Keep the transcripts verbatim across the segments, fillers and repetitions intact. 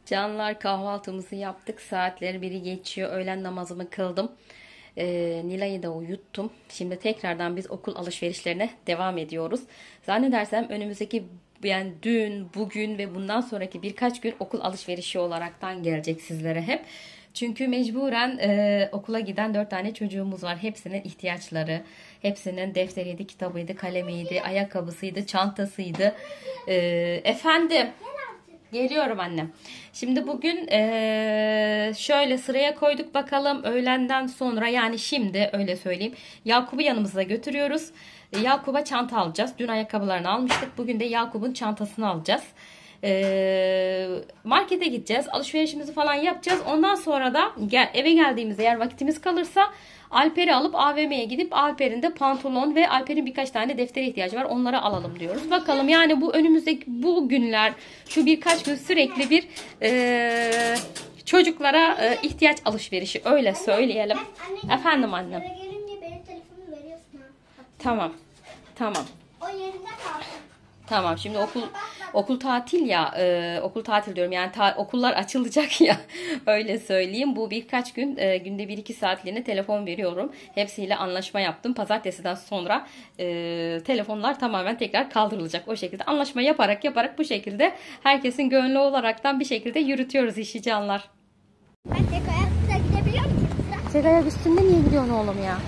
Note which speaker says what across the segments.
Speaker 1: Canlar, kahvaltımızı yaptık. Saatleri biri geçiyor. Öğlen namazımı kıldım. Ee, Nilay'ı da uyuttum. Şimdi tekrardan biz okul alışverişlerine devam ediyoruz. Zannedersem önümüzdeki yani dün, bugün ve bundan sonraki birkaç gün okul alışverişi olaraktan gelecek sizlere hep. Çünkü mecburen e, okula giden dört tane çocuğumuz var. Hepsinin ihtiyaçları, hepsinin defteriydi, kitabıydı, kalemiydi, ayakkabısıydı, çantasıydı. E, efendim... Geliyorum annem. Şimdi bugün eee, şöyle sıraya koyduk bakalım. Öğlenden sonra, yani şimdi öyle söyleyeyim, Yakup'u yanımıza götürüyoruz. Yakup'a çanta alacağız. Dün ayakkabılarını almıştık. Bugün de Yakup'un çantasını alacağız. Eee, markete gideceğiz. Alışverişimizi falan yapacağız. Ondan sonra da gel, eve geldiğimizde eğer vakitimiz kalırsa Alper'i alıp A V M'ye gidip Alper'in de pantolon ve Alper'in birkaç tane deftere ihtiyacı var. Onları alalım diyoruz. Bakalım, yani bu önümüzdeki bu günler, şu birkaç gün sürekli bir e, çocuklara e, ihtiyaç alışverişi, öyle söyleyelim.
Speaker 2: Anne,
Speaker 1: Efendim annem.
Speaker 2: Eve gelince benim telefonumu veriyorsun ha.
Speaker 1: Tamam. Tamam.
Speaker 2: O yerinde kalsın.
Speaker 1: Tamam, şimdi okul okul tatil ya, e, okul tatil diyorum yani ta, okullar açılacak ya, öyle söyleyeyim. Bu birkaç gün e, günde bir iki saatliğine telefon veriyorum. Hepsiyle anlaşma yaptım. Pazartesiden sonra e, telefonlar tamamen tekrar kaldırılacak. O şekilde anlaşma yaparak yaparak bu şekilde herkesin gönlü olaraktan bir şekilde yürütüyoruz işi canlar.
Speaker 2: Ben tek ayakta gidebiliyor muyum?
Speaker 1: Tek ayak üstünde niye gidiyorsun oğlum ya?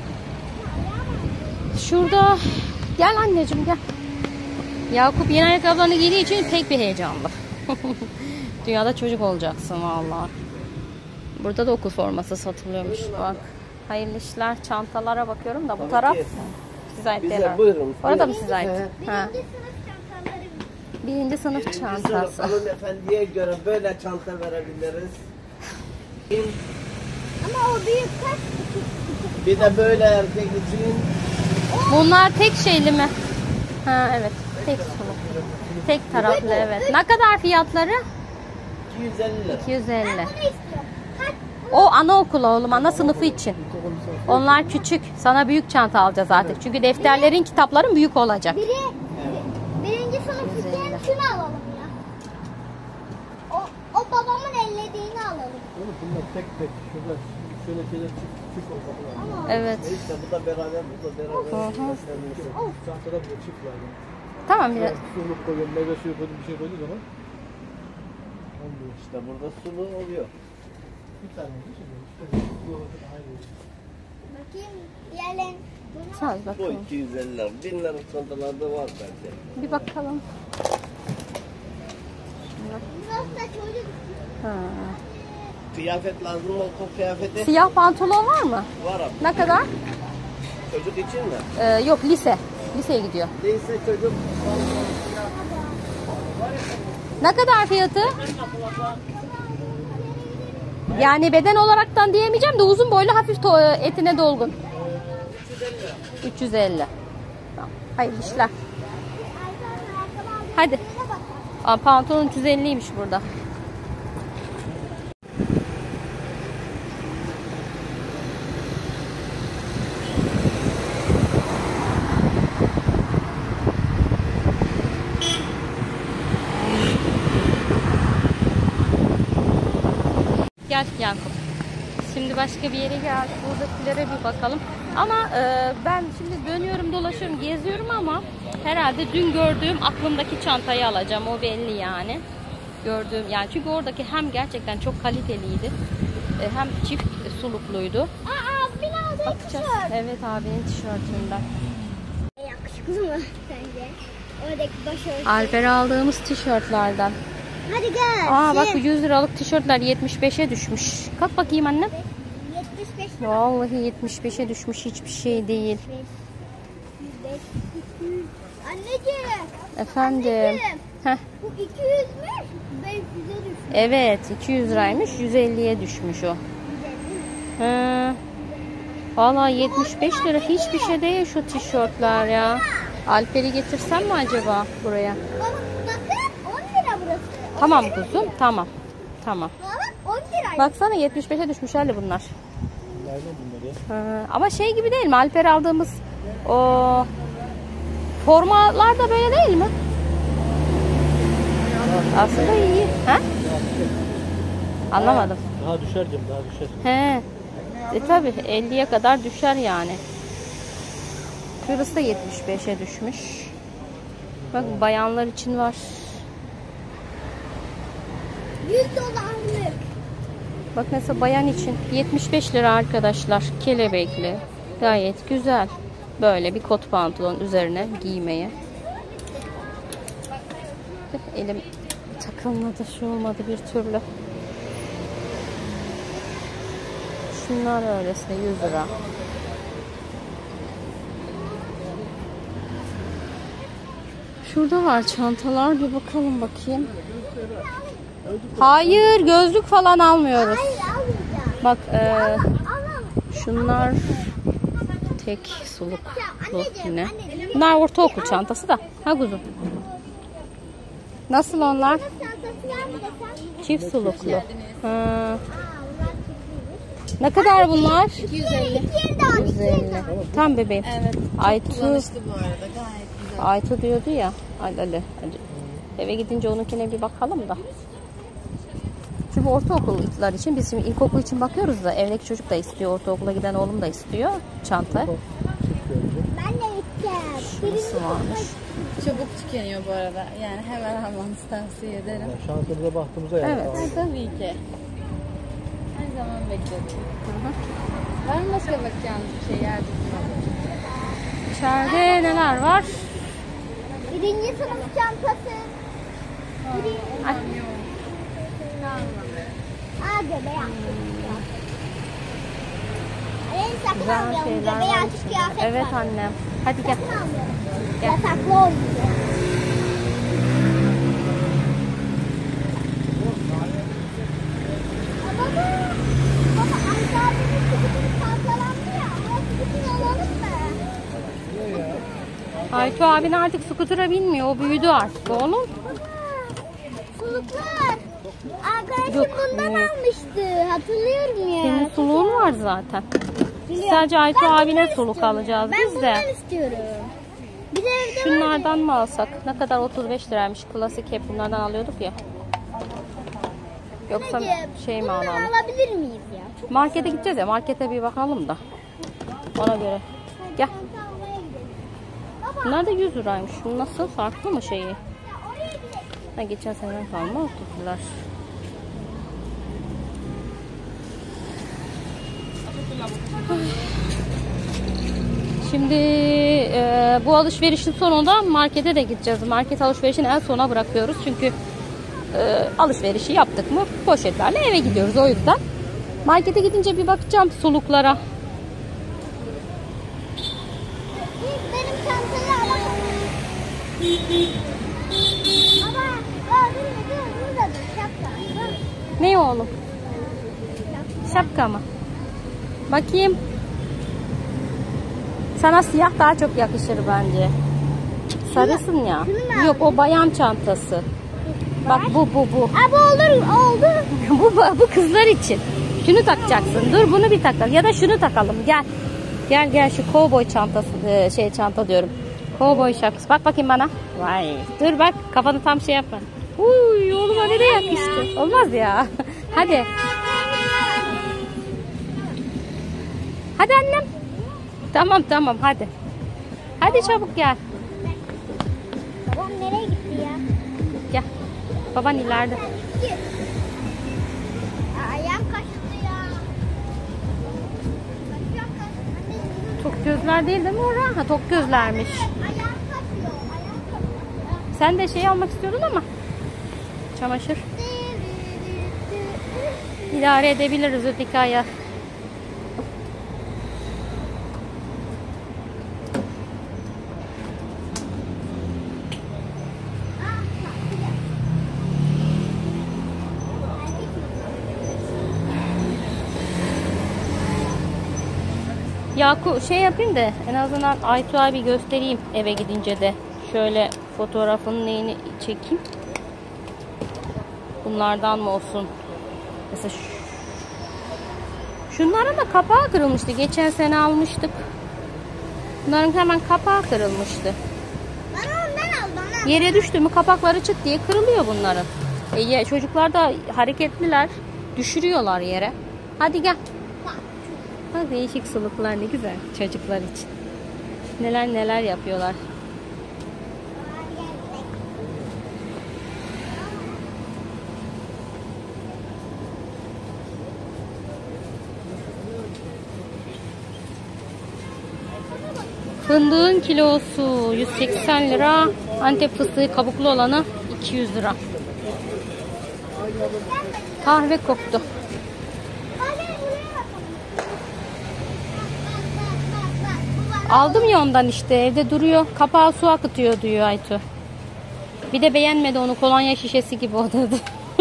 Speaker 1: Şurada gel anneciğim, gel. Yakup yeni ayakkabılarını giydiği için pek bir heyecanlı. Dünyada çocuk olacaksın vallahi. Burada da okul forması satılıyormuş bak. Hayırlı işler. Çantalara bakıyorum da bu taraf size ait değil.
Speaker 3: Buyurun.
Speaker 1: Orada mı size ait? Ha.
Speaker 2: Birinci sınıf çantaları.
Speaker 1: Birinci sınıf çantası.
Speaker 3: Hanımefendiye göre böyle çanta verebiliriz.
Speaker 2: Ama o büyük kaç?
Speaker 3: Bir de böyle erkek için.
Speaker 1: Bunlar tek şeyli mi? Ha evet. Tek sınıf. Tek taraflı, evet. Ne kadar fiyatları?
Speaker 3: iki yüz elli lira.
Speaker 1: iki yüz elli.
Speaker 2: Bunu istiyorum. Kaç?
Speaker 1: O anaokulu oğlum, ana sınıfı için. Onlar küçük. Sana büyük çanta alacağız artık. Çünkü defterlerin, kitapların büyük olacak.
Speaker 2: Biri, birinci sınıf için şunu alalım ya. O, o babamın ellediğini alalım.
Speaker 3: Bunlar tek tek. Şurada şöyle şeyler çift çift olmalı.
Speaker 1: Evet.
Speaker 3: İşte bu da beraber, bu da beraber. Çantada bir çift var.
Speaker 1: Tamam biraz.
Speaker 3: Suluk koyuyor, meyve suyu koyuyor, bir şey koyduğu zaman. İşte burada sulu oluyor. Bir tane bir şey oluyor.
Speaker 2: Bakayım diğerlerin.
Speaker 1: Sağ ol
Speaker 3: Bu
Speaker 1: bakalım.
Speaker 3: iki yüz elli lira. bin lira çantalarda var bence.
Speaker 1: Bir bakalım.
Speaker 2: Burası da çocuk.
Speaker 1: Ha.
Speaker 3: Kıyafet lazım mı, okul kıyafeti?
Speaker 1: Siyah pantolon var mı?
Speaker 3: Var abi.
Speaker 1: Ne kadar?
Speaker 3: Çocuk için mi?
Speaker 1: Ee, yok, lise. Liseye gidiyor.
Speaker 3: Neyse çocuk.
Speaker 1: Ne kadar fiyatı? Yani beden olaraktan diyemeyeceğim de uzun boylu, hafif to- etine dolgun. üç yüz elli. Tamam. Hayırlı işler. Hadi. Aa, pantolon üç yüz elliymiş burada. Gel Yakup. Şimdi başka bir yere geldik. Buradakilere bir bakalım. Ama e, ben şimdi dönüyorum, dolaşıyorum, geziyorum ama herhalde dün gördüğüm aklımdaki çantayı alacağım. O belli yani. Gördüğüm yani, çünkü oradaki hem gerçekten çok kaliteliydi, e, hem çift sulukluydu.
Speaker 2: Aa, abinin aldığı
Speaker 1: Bakacağız.
Speaker 2: tişört.
Speaker 1: Evet, abinin tişörtünden.
Speaker 2: Yakışıklı mı sence? Oradaki başörtü.
Speaker 1: Alper aldığımız tişörtlerden.
Speaker 2: Hadi gel.
Speaker 1: Aa bak, bu yüz liralık tişörtler yetmiş beşe düşmüş. Kalk bakayım annem.
Speaker 2: yetmiş beş lira.
Speaker 1: Vallahi yetmiş beşe düşmüş, hiçbir şey değil.
Speaker 2: yüz beş, iki yüz. Anneciğim.
Speaker 1: Efendim.
Speaker 2: Anneciğim.
Speaker 1: Heh.
Speaker 2: Bu iki yüzmüş. beş yüze düşmüş.
Speaker 1: Evet, iki yüz liraymış, yüz elliye düşmüş o. He. Vallahi yetmiş beş lira hiçbir şey değil şu tişörtler ya. Alper'i getirsem mi acaba buraya?
Speaker 2: Baba, bakın on lira burası.
Speaker 1: Tamam kuzum, tamam. Tamam.
Speaker 2: Baba on lira.
Speaker 1: Baksana yetmiş beşe düşmüş hali bunlar. He. Ama şey gibi değil mi? Alper aldığımız o formalar da böyle değil mi? Aslında iyi. Ha? Anlamadım.
Speaker 3: Daha düşer canım, daha düşer.
Speaker 1: He. E tabi elliye kadar düşer yani. Şurası da yetmiş beşe düşmüş. Bak bayanlar için var.
Speaker 2: yüz dolarlık.
Speaker 1: Bak mesela bayan için yetmiş beş lira arkadaşlar. Kelebekli. Gayet güzel. Böyle bir kot pantolon üzerine giymeye. Elim takılmadı, şu olmadı bir türlü. Şunlar öylesine yüz lira. Şurada var çantalar, bir bakalım bakayım. Hayır, gözlük falan almıyoruz.
Speaker 2: Hayır almayacağım.
Speaker 1: Bak e,
Speaker 2: Alalım.
Speaker 1: şunlar tek suluklu
Speaker 2: Anneciğim,
Speaker 1: yine.
Speaker 2: anneciğim.
Speaker 1: Bunlar ortaokul çantası da. Ha kuzum. Nasıl onlar?
Speaker 2: Çantası var mı desem?
Speaker 1: Çift suluklu. Ha.
Speaker 2: Aa, bunlar çiftiymiş.
Speaker 1: Ne kadar bunlar?
Speaker 2: iki yüz elli. iki yeri de al.
Speaker 1: yüz elli. Tam bebeğim.
Speaker 4: Evet.
Speaker 1: Aytu,
Speaker 4: Kullanışlı bu arada. Gayet güzel.
Speaker 1: Aytu diyordu ya. Hadi hadi. hadi. Eve gidince onunkine bir bakalım da. Çünkü ortaokullar için biz şimdi ilkokul için bakıyoruz da evdeki çocuk da istiyor. Ortaokula giden oğlum da istiyor çanta.
Speaker 2: Ben de gideceğim.
Speaker 1: Şurası varmış.
Speaker 4: Çabuk tükeniyor bu arada. Yani hemen almanızı tavsiye ederim.
Speaker 3: Yani şansımıza baktığımızda yani.
Speaker 1: Evet.
Speaker 4: Ha, tabii ki. Her zaman bekledim. Var mı başka bakacağınız bir şey yardımcı?
Speaker 1: İçeride neler var?
Speaker 2: Birinci sınıf çantası. Birinci...
Speaker 1: Ay.
Speaker 2: Aa göbeği açık. Aleyna sakın
Speaker 1: Güzel
Speaker 2: almayalım.
Speaker 1: şeyler
Speaker 2: Göbeği
Speaker 1: var
Speaker 2: açık
Speaker 1: içinde.
Speaker 2: kıyafet
Speaker 1: Evet
Speaker 2: var.
Speaker 1: annem. Hadi gel.
Speaker 2: Sakın almayalım.
Speaker 1: Gel.
Speaker 2: Yasaklı olmuyor. Baba, baba Ayşe abinin sıkıntını parçalandı ya. O sıkıntını alalım mı?
Speaker 1: Aytu abin artık skutura binmiyor. O büyüdü artık oğlum.
Speaker 2: Baba, suluklar. Arkadaşım
Speaker 1: Yok,
Speaker 2: bundan
Speaker 1: yok.
Speaker 2: almıştı. Hatırlıyorum ya.
Speaker 1: Senin suluğun var zaten.
Speaker 2: Biliyorum.
Speaker 1: Sadece Aytu
Speaker 2: Ben
Speaker 1: abine
Speaker 2: bundan
Speaker 1: suluk
Speaker 2: istiyorum.
Speaker 1: alacağız
Speaker 2: ben
Speaker 1: biz de.
Speaker 2: bundan istiyorum. Bir de evde var.
Speaker 1: Şunlardan mı alsak? Ne kadar otuz beş liraymış. Klasik hep bunlardan alıyorduk ya. Yoksa
Speaker 2: Anneciğim,
Speaker 1: şey mi
Speaker 2: bundan
Speaker 1: alalım?
Speaker 2: alabilir miyiz ya? Çok
Speaker 1: Markete gideceğiz ya. Markete bir bakalım da. Ona göre. Gel.
Speaker 2: çanta almaya gidelim. Baba,
Speaker 1: Bunlar da yüz liraymış. Şu nasıl? Farklı mı şeyi?
Speaker 2: ya oraya gidelim.
Speaker 1: Ha, geçen seneden kalma oturdular. Şimdi e, bu alışverişin sonunda markete de gideceğiz. Market alışverişini en sona bırakıyoruz. Çünkü e, alışverişi yaptık mı poşetlerle eve gidiyoruz. O yüzden markete gidince bir bakacağım suluklara.
Speaker 2: İlk benim çantayı alalım. Baba, aa, dur, dur, dur da dur, şapka. Dur.
Speaker 1: Ne oğlum? Şapka mı? Bakayım. Sana siyah daha çok yakışır bence. Sarısın ya.
Speaker 2: şunu mu
Speaker 1: Yok o bayan çantası. Bak bu bu bu.
Speaker 2: Abi olur, oldu.
Speaker 1: bu bu kızlar için. Şunu takacaksın. Dur bunu bir takalım. Ya da şunu takalım. Gel. Gel gel şu kovboy çantası e, şey çanta diyorum. Kovboy şapkası. Bak bakayım bana. Vay. Dur bak kafanı tam şey yapma. Uy oğluma ne de yakıştı. Olmaz ya. Hadi. Hadi annem. Tamam tamam hadi. Hadi çabuk gel.
Speaker 2: Babam nereye gitti ya?
Speaker 1: Gel. Baban ileride.
Speaker 2: Git. Aa, ayağım kaşındı ya. Kaşıyor, kaşıyor.
Speaker 1: Tok gözler değil değil mi Orhan? Ha tok gözlermiş.
Speaker 2: Ayağım kaşıyor, ayağım kaşıyor.
Speaker 1: Sen de şey almak istiyordun ama. Çamaşır. İdare edebiliriz Zülfika'ya. Yaku şey yapayım da en azından Aytu abi göstereyim eve gidince de. Şöyle fotoğrafının neyini çekeyim. Bunlardan mı olsun? Mesela şu... Şunların da kapağı kırılmıştı. Geçen sene almıştık. Bunların hemen kapağı kırılmıştı.
Speaker 2: Bana ondan al, bana.
Speaker 1: Yere düştü mü kapakları çıt diye kırılıyor bunların. E ya, çocuklar da hareketliler. Düşürüyorlar yere. Hadi gel. Ha, değişik suluklar ne güzel çocuklar için. Neler neler yapıyorlar. Fındığın kilosu yüz seksen lira. Antep fıstığı kabuklu olanı iki yüz lira. Kahve koktu. Aldım ya ondan işte. Evde duruyor. Kapağı su akıtıyor diyor Aytu. Bir de beğenmedi onu. Kolonya şişesi gibi o dedi.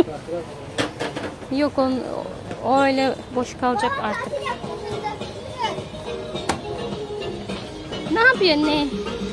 Speaker 1: Yok on, o öyle boş kalacak artık. Ne yapıyorsun ne?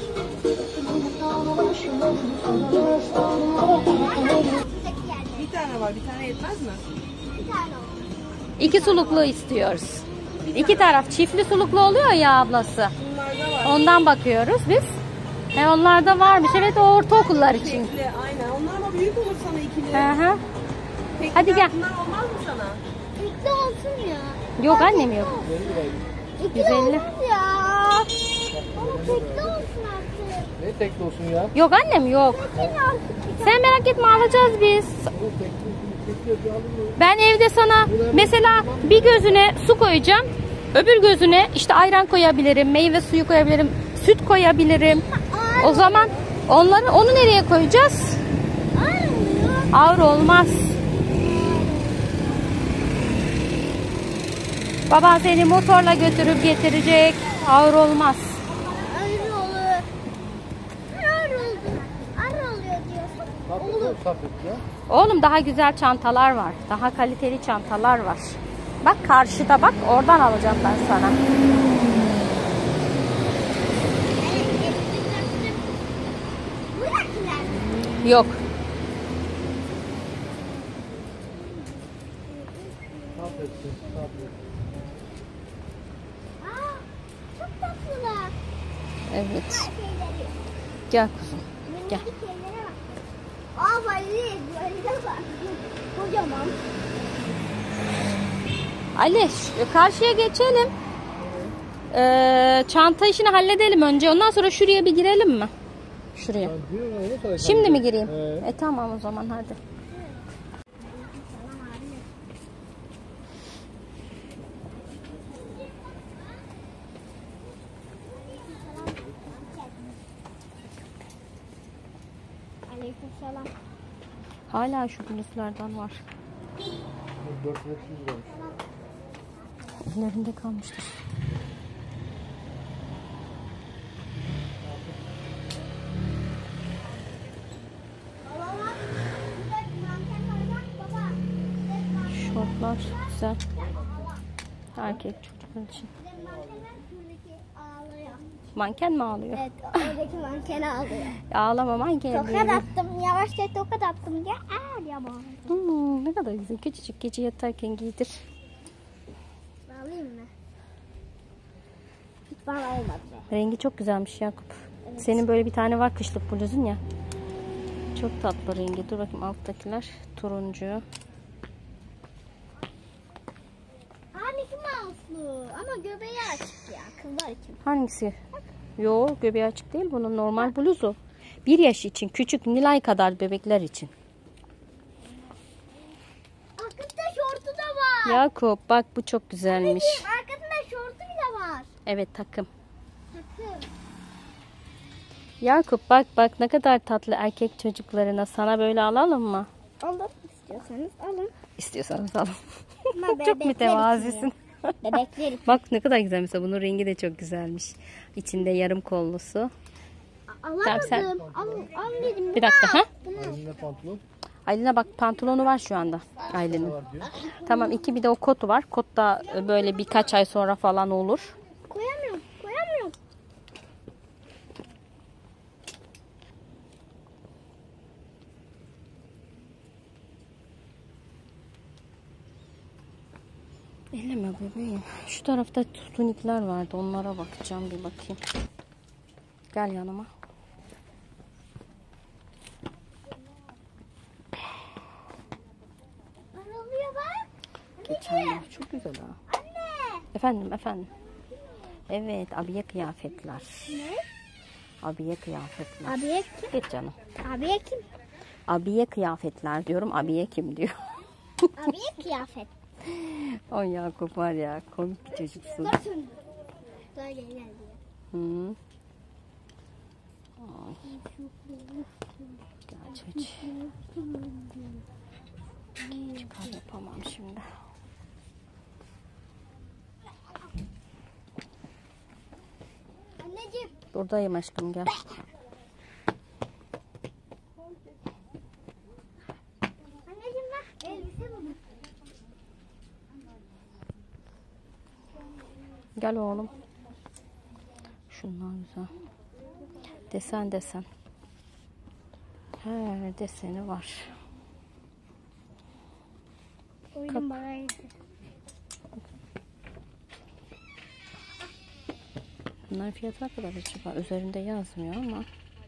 Speaker 5: Bir tane var, bir tane yetmez mi?
Speaker 1: İki suluklu istiyoruz. İki taraf çiftli suluklu oluyor ya ablası.
Speaker 5: Bunlarda var.
Speaker 1: Ondan bakıyoruz biz. E onlarda varmış. Evet o ortaokullar için.
Speaker 5: Tekli, aynen. Onlar ama büyük olur sana ikili.
Speaker 1: Hı hı.
Speaker 5: Tekli
Speaker 1: Hadi gel.
Speaker 5: Bunlar olmaz mı sana?
Speaker 2: İkili olsun ya.
Speaker 1: Yok annem yok.
Speaker 2: İkili
Speaker 1: yüz elli.
Speaker 2: olsun ya. Ama tekli olsun artık.
Speaker 3: Ne tekli olsun ya?
Speaker 1: Yok annem yok.
Speaker 2: Tekli artık.
Speaker 1: Sen merak etme alacağız biz. Ben evde sana mesela bir gözüne su koyacağım. Öbür gözüne işte ayran koyabilirim, meyve suyu koyabilirim, süt koyabilirim. O zaman onları onu nereye koyacağız? Ağır olmaz. Baban seni motorla götürüp getirecek. Ağır olmaz.
Speaker 2: Ağır olur. Ağır oldu. Ağır oluyor diyorsun.
Speaker 3: Olur. Sapık ya.
Speaker 1: Oğlum daha güzel çantalar var. Daha kaliteli çantalar var. Bak karşıda bak. Oradan alacağım ben sana.
Speaker 2: Buradakiler mi?
Speaker 1: Yok.
Speaker 3: Sapıksın. Sapık.
Speaker 2: Aa, çok tatlılar.
Speaker 1: Evet.
Speaker 2: Şeyleri.
Speaker 1: Gel kuzum. Gel.
Speaker 2: Minik şeylere bak. Aa valiz. Valize bak. Kocaman.
Speaker 1: Ali şu- karşıya geçelim. Ee, çanta işini halledelim önce. Ondan sonra şuraya bir girelim mi? Şuraya.
Speaker 3: Ben diyorum ya, onu söyle.
Speaker 1: Şimdi mi gireyim?
Speaker 3: Ee,
Speaker 1: E tamam o zaman hadi.
Speaker 2: Aleykümselam.
Speaker 1: Hala şu bluzlardan var.
Speaker 3: dört beş yüz lira.
Speaker 1: Ellerinde kalmıştır.
Speaker 2: Baba bak. Burada bir manken var bak baba.
Speaker 1: Şortlar güzel. Erkek çocuklar için.
Speaker 2: Bir de mankenler şuradaki ağlıyor.
Speaker 1: Manken mi ağlıyor?
Speaker 2: Evet oradaki manken ağlıyor.
Speaker 1: Ağlama manken.
Speaker 2: Tokat
Speaker 1: diyelim.
Speaker 2: attım. Yavaşça tokat attım. Ya ağır ya baba.
Speaker 1: Hmm, ne kadar güzel. Küçücük gece yatarken giydir.
Speaker 2: Alayım mı? Hiç bana olmadı be.
Speaker 1: Rengi çok güzelmiş Yakup. Senin böyle bir tane var kışlık bluzun ya. Çok tatlı rengi. Dur bakayım alttakiler. Turuncu.
Speaker 2: Aa Mickey Mouse'lu. Ama göbeği açık ya. Kızlar için.
Speaker 1: Hangisi? Yo göbeği açık değil bunun normal bluzu. Bir yaş için küçük Nilay kadar bebekler için.
Speaker 2: Arkasında şortu da var.
Speaker 1: Yakup bak bu çok güzelmiş.
Speaker 2: Arkasında şortu bile var.
Speaker 1: Evet takım.
Speaker 2: Sakın.
Speaker 1: Yakup bak bak ne kadar tatlı erkek çocuklarına sana böyle alalım mı?
Speaker 2: Alın. İstiyorsanız alın.
Speaker 1: İstiyorsanız alın.
Speaker 2: Ama
Speaker 1: Çok
Speaker 2: bebekler
Speaker 1: mütevazisin.
Speaker 2: için ya. Bebekler için.
Speaker 1: Bak ne kadar güzel mesela bunun rengi de çok güzelmiş. İçinde yarım kollusu.
Speaker 2: Alamadım.
Speaker 1: sen-
Speaker 2: Al, al dedim.
Speaker 1: Bir dakika ha?
Speaker 3: Elimde pantolon
Speaker 1: Aylin'e bak pantolonu var şu anda. Aylin'in.
Speaker 3: var diyor.
Speaker 1: Tamam iki bir de o kotu var. Kot da böyle birkaç ay sonra falan olur.
Speaker 2: Koyamıyorum. Koyamıyorum.
Speaker 1: Elleme bebeğim. Şu tarafta tunikler vardı. Onlara bakacağım bir bakayım. Gel yanıma.
Speaker 2: Aralıyor bak.
Speaker 1: geçen gün. Çok güzel ha.
Speaker 2: Anne.
Speaker 1: Efendim efendim. Evet, abiye kıyafetler.
Speaker 2: Ne?
Speaker 1: Abiye kıyafetler.
Speaker 2: Abiye kim?
Speaker 1: Geç canım.
Speaker 2: Abiye kim?
Speaker 1: Abiye kıyafetler diyorum. Abiye kim diyor.
Speaker 2: Abiye kıyafet.
Speaker 1: O Yakup var ya, komik bir çocuksun.
Speaker 2: Dur şunu. Dur gel gel.
Speaker 1: Hı. Ay. Geç geç. Çıkar yapamam şimdi.
Speaker 2: Anneciğim.
Speaker 1: Buradayım aşkım, gel.
Speaker 2: Anneciğim bak. Elbise bu.
Speaker 1: Gel oğlum. Şunlar güzel. Desen desen. Her deseni var.
Speaker 2: Oyun bana yeter.
Speaker 1: Bunların fiyatı ne kadar acaba? Üzerinde yazmıyor ama.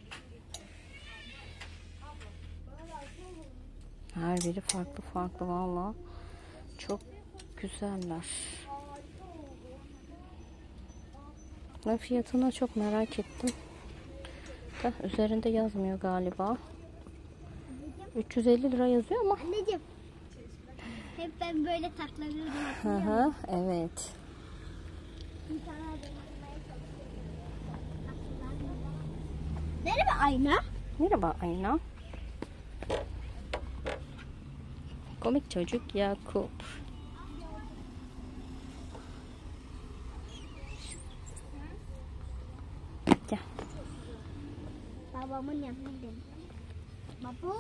Speaker 1: Her biri farklı farklı valla. Çok güzeller. Ben fiyatını çok merak ettim. Da üzerinde yazmıyor galiba. üç yüz elli lira yazıyor ama.
Speaker 2: Anneciğim. Hep ben böyle taklanıyorum.
Speaker 1: Hı hı, evet.
Speaker 2: Merhaba ayna.
Speaker 1: Merhaba Ayna. Komik çocuk Yakup. Gel.
Speaker 2: Babamın yanına gidelim. Baba.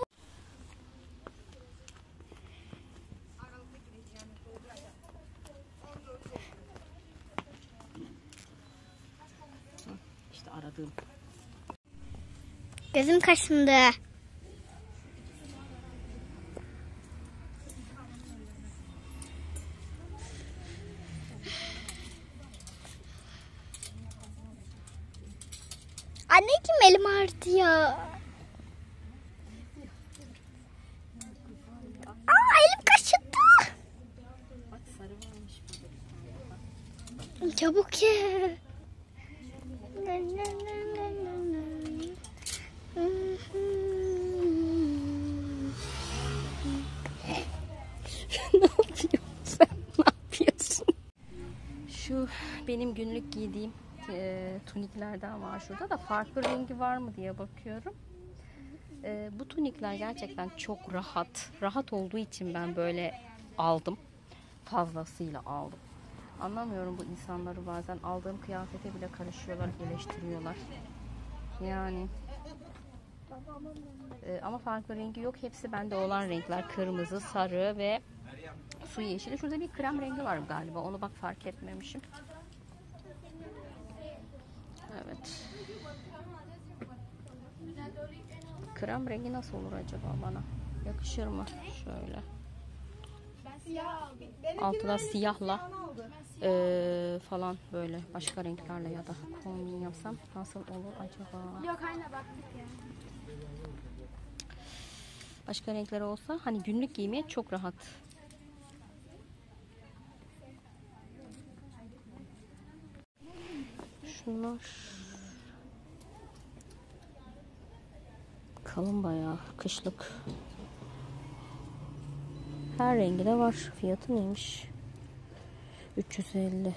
Speaker 1: İşte aradığım.
Speaker 2: Gözüm kaşındı. Anneciğim elim ağrıdı ya. Aa elim kaşındı.
Speaker 1: Bak sarı varmış burada.
Speaker 2: Çabuk ye.
Speaker 1: Ne yapıyorsun sen? Ne yapıyorsun? Şu benim günlük giydiğim e, tuniklerden var şurada da, farklı rengi var mı diye bakıyorum. E, bu tunikler gerçekten çok rahat. Rahat olduğu için ben böyle aldım. Fazlasıyla aldım. Anlamıyorum bu insanları, bazen aldığım kıyafete bile karışıyorlar, eleştiriyorlar. Yani e, ama farklı rengi yok. Hepsi bende olan renkler. Kırmızı, sarı ve su yeşili. Şurada bir krem rengi var galiba. Onu bak fark etmemişim. Evet. Krem rengi nasıl olur acaba bana? Yakışır mı? Şöyle. Altına siyahla e, falan böyle başka renklerle ya da kombin yapsam nasıl olur acaba?
Speaker 2: Yok anne baktık ya.
Speaker 1: Başka renkleri olsa hani günlük giymeye çok rahat. Şunlar kalın bayağı, kışlık. Her rengi de var. Fiyatı neymiş? üç yüz elli.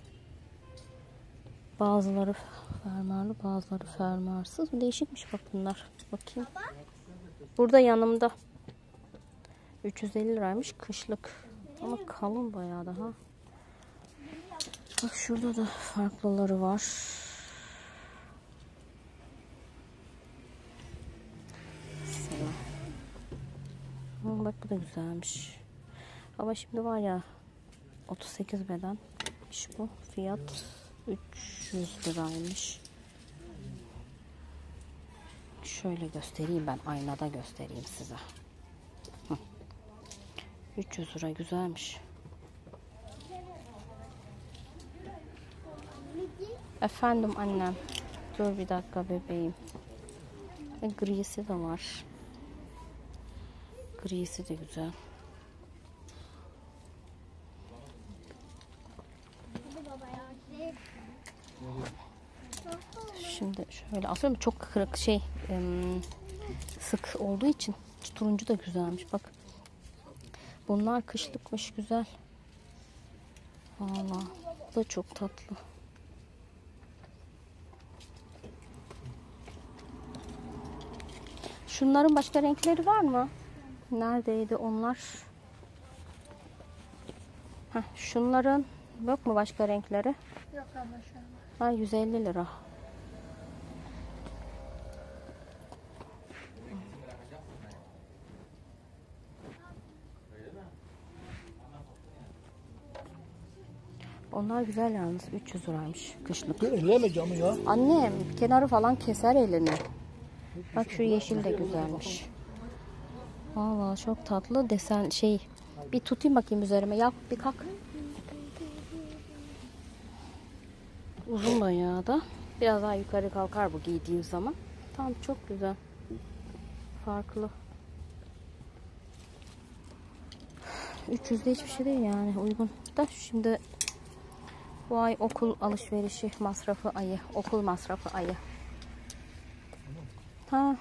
Speaker 1: Bazıları fermuarlı, bazıları fermuarsız. Değişikmiş bak bunlar. Bakayım. Burada yanımda. üç yüz elli liraymış kışlık. Ama kalın bayağı daha. Bak şurada da farklıları var. Selam. Bak bu da güzelmiş. Ama şimdi var ya otuz sekiz bedenmiş bu. Fiyat üç yüz liraymış. Şöyle göstereyim, ben aynada göstereyim size. Hı. üç yüz lira, güzelmiş. Efendim annem. Dur bir dakika bebeğim. E, grisi de var. Grisi de güzel. Şöyle aslında çok kırık şey em, sık olduğu için turuncu da güzelmiş. Bak. Bunlar kışlıkmış, güzel. Vallahi bu da çok tatlı. Şunların başka renkleri var mı? Neredeydi onlar? Heh, şunların yok mu başka renkleri?
Speaker 2: Yok ama şu an.
Speaker 1: Ha, yüz elli lira. Onlar güzel yalnız. üç yüz liraymış kışlık.
Speaker 3: Elleme camı ya.
Speaker 1: Annem kenarı falan keser elini. Bak şu yeşil de güzelmiş. Vallahi çok tatlı desen şey. Bir tutayım bakayım üzerime. Yap bir kalk. Uzun bayağı da. Biraz daha yukarı kalkar bu giydiğim zaman. Tamam, çok güzel. Farklı. üç yüzde hiçbir şey değil yani, uygun. Da şimdi bu ay okul alışverişi masrafı ayı. Okul masrafı ayı. Ha.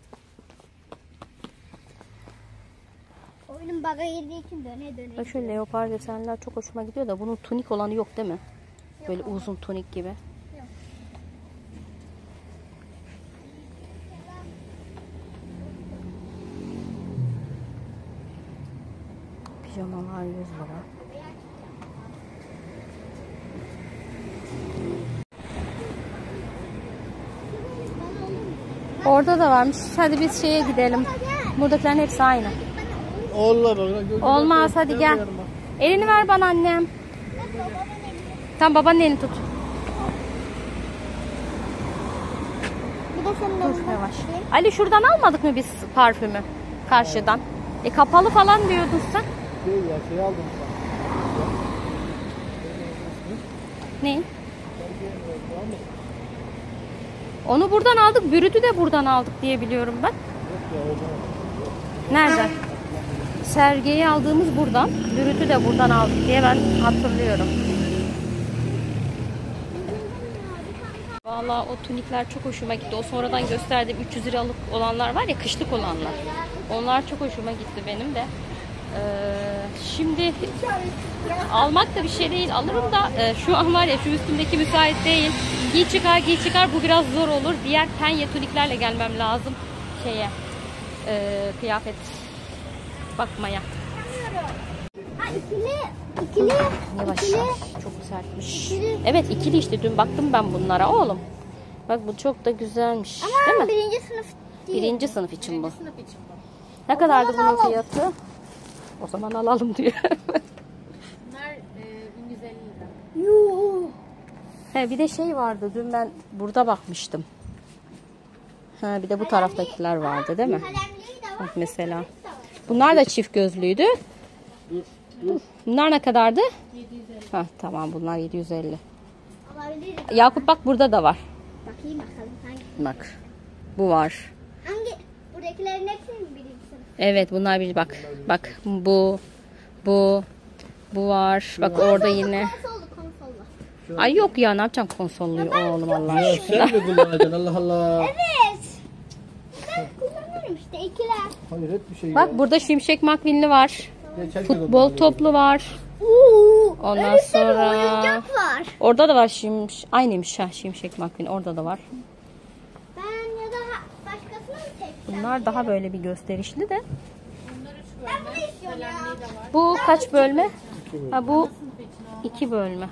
Speaker 2: Oyunun baga girdiği için döne döne.
Speaker 1: Bak şu leopar desenler çok hoşuma gidiyor da bunun tunik olanı yok değil mi? Böyle uzun tunik gibi.
Speaker 2: Yok.
Speaker 1: Pijamalar yüz lira. Orada da varmış. Hadi biz şeye gidelim. Buradakilerin hepsi aynı.
Speaker 3: Allah bak.
Speaker 1: Olmaz, hadi gel. Elini ver bana annem. Tam babanın elini tut.
Speaker 2: Bir de senin
Speaker 1: Dur
Speaker 2: elinden
Speaker 1: yavaş.
Speaker 2: tutayım.
Speaker 1: Ali şuradan almadık mı biz parfümü? Karşıdan. E kapalı falan diyordun sen.
Speaker 3: Şey ya şey aldım.
Speaker 1: Ne? Onu buradan aldık. Bürütü de buradan aldık diye biliyorum ben. Nereden? Sergiyi aldığımız buradan. Bürütü de buradan aldık diye ben hatırlıyorum. Vallahi o tunikler çok hoşuma gitti. O sonradan gösterdiğim üç yüz liralık olanlar var ya, kışlık olanlar. Onlar çok hoşuma gitti benim de. Ee, şimdi almak da bir şey değil. Alırım da e, şu an var ya, şu üstümdeki müsait değil. Giy çıkar giy çıkar, bu biraz zor olur. Diğer penye tuniklerle gelmem lazım şeye e, kıyafet bakmaya.
Speaker 2: Ha ikili. İkili.
Speaker 1: Yavaş
Speaker 2: ikili.
Speaker 1: yavaş, çok sertmiş.
Speaker 2: İkili.
Speaker 1: Evet, ikili işte, dün baktım ben bunlara oğlum. Bak bu çok da güzelmiş. Değil
Speaker 2: Ama
Speaker 1: mi?
Speaker 2: birinci sınıf değil.
Speaker 1: Birinci sınıf için bu.
Speaker 4: Sınıf için bu.
Speaker 1: Ne kadardı
Speaker 2: zaman
Speaker 1: bunun
Speaker 2: alalım.
Speaker 1: fiyatı? O zaman alalım diyor.
Speaker 4: Bunlar e, bin yüz elli lira.
Speaker 2: Yuh.
Speaker 1: He, bir de şey vardı. Dün ben burada bakmıştım. Ha, bir de bu taraftakiler vardı değil mi?
Speaker 2: Kalemliği de var.
Speaker 1: Bak mesela. Bunlar da çift gözlüydü. Bunlar ne kadardı?
Speaker 4: yedi yüz elli.
Speaker 1: Ha, tamam, bunlar yedi yüz elli.
Speaker 2: Alabiliriz.
Speaker 1: Yakup bak, burada da var.
Speaker 2: Bakayım bakalım hangi.
Speaker 1: Bak. Bu var.
Speaker 2: Hangi? Buradakilerin hepsi mi birinci sınıf?
Speaker 1: Evet, bunlar bir bak. Bak bu bu bu var. Bak orada yine.
Speaker 2: Konsollu konsollu.
Speaker 1: Ay yok ya, ne yapacağım konsolluyu oğlum, Allah
Speaker 3: Ya
Speaker 1: aşkına.
Speaker 3: sen mi kullanacaksın Allah Allah.
Speaker 2: Evet. Ben kullanıyorum işte ikiler.
Speaker 3: Hayret bir şey ya.
Speaker 1: Bak burada Şimşek McQueen'li var.
Speaker 3: Geçen
Speaker 1: Futbol
Speaker 3: gün
Speaker 1: toplu var.
Speaker 2: Uuu.
Speaker 1: Ondan
Speaker 2: Önümde bir
Speaker 1: sonra
Speaker 2: oyuncak var.
Speaker 1: orada da var şimş aynıymış ha, Şimşek McQueen orada da var.
Speaker 2: Ben ya da ha- başkasını mı seçsem?
Speaker 1: Bunlar daha böyle bir gösterişli de.
Speaker 4: Bunlar üç
Speaker 2: Ben
Speaker 4: bölme.
Speaker 2: bunu istiyorum ya.
Speaker 4: Kalemliği de var.
Speaker 1: Bu kaç bölme? Ha, bu iki bölme.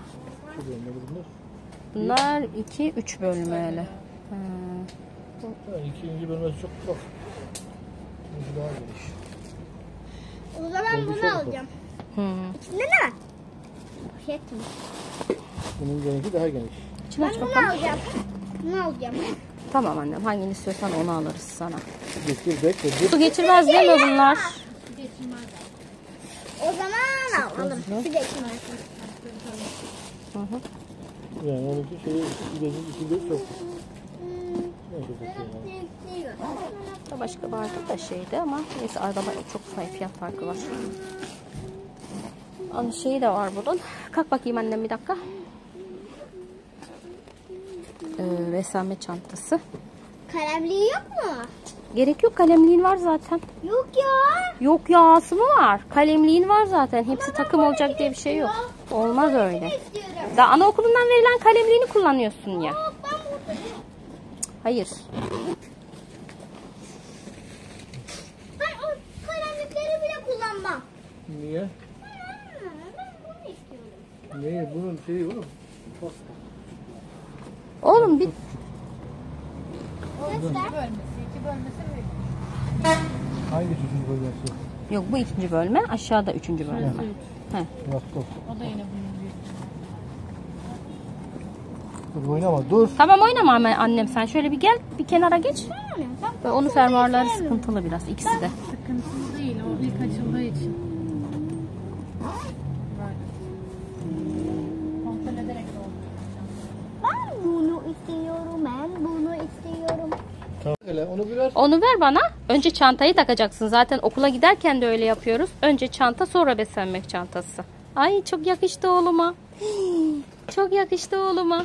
Speaker 1: Bunlar iki üç bölme öyle. Ha.
Speaker 3: İkinci bölmesi çok ufak. Bu daha geniş.
Speaker 2: O zaman bunu alacağım.
Speaker 1: Hı.
Speaker 2: İçinde ne var? Poşet mi?
Speaker 3: Bunun rengi daha geniş.
Speaker 1: İçini aç
Speaker 2: Ben bunu
Speaker 1: bakalım.
Speaker 2: alacağım. Bunu alacağım.
Speaker 1: Tamam annem, hangini istiyorsan onu alırız sana.
Speaker 3: Getir bekle. Dur.
Speaker 1: Su geçirmez değil mi bunlar?
Speaker 2: O zaman alalım. Bir de şimdi.
Speaker 1: Hı hı.
Speaker 3: Yani onunki şeyi gözün içinde çok. Neyse bakayım.
Speaker 1: Da başka vardı da şeydi ama neyse, arada çok fiyat farkı var. Onun şeyi de var bunun. Kalk bakayım annem bir dakika. e, beslenme çantası.
Speaker 2: Kalemliği yok mu?
Speaker 1: Gerek yok, kalemliğin var zaten.
Speaker 2: Yok ya.
Speaker 1: Yok yağısı mı var? Kalemliğin var zaten. Hepsi takım olacak diye bir şey yok. Olmaz öyle.
Speaker 2: İstiyorum.
Speaker 1: Daha anaokulundan verilen kalemliğini kullanıyorsun ya.
Speaker 2: Yok, ben burada.
Speaker 1: Hayır.
Speaker 2: Ben o kalemlikleri bile kullanmam.
Speaker 3: Niye?
Speaker 2: Ben bunu istiyorum.
Speaker 3: Niye? Bunun şeyi oğlum. Bak.
Speaker 1: Oğlum bir
Speaker 2: Göster.
Speaker 4: Bölmesi, iki bölmesi mi?
Speaker 3: Hangi çocuğun bölgesi?
Speaker 1: yok, bu ikinci bölme, aşağıda üçüncü bölme. He.
Speaker 3: Yok yok.
Speaker 4: O da yine bunun büyük.
Speaker 3: Dur oynama dur.
Speaker 1: Tamam, oynama ama annem, sen şöyle bir gel, bir kenara geç. Ve onun fermuarları sıkıntılı biraz, ikisi de.
Speaker 4: Sıkıntılı değil, o ilk açıldığı için. Böyle. Kontrol ederek dolduracağım.
Speaker 2: Ben bunu istiyorum. Ben bunu istiyorum.
Speaker 3: Tamam. Hele onu biraz.
Speaker 1: Onu ver bana. Önce çantayı takacaksın. Zaten okula giderken de öyle yapıyoruz. Önce çanta, sonra beslenmek çantası. Ay çok yakıştı oğluma. Çok yakıştı oğluma.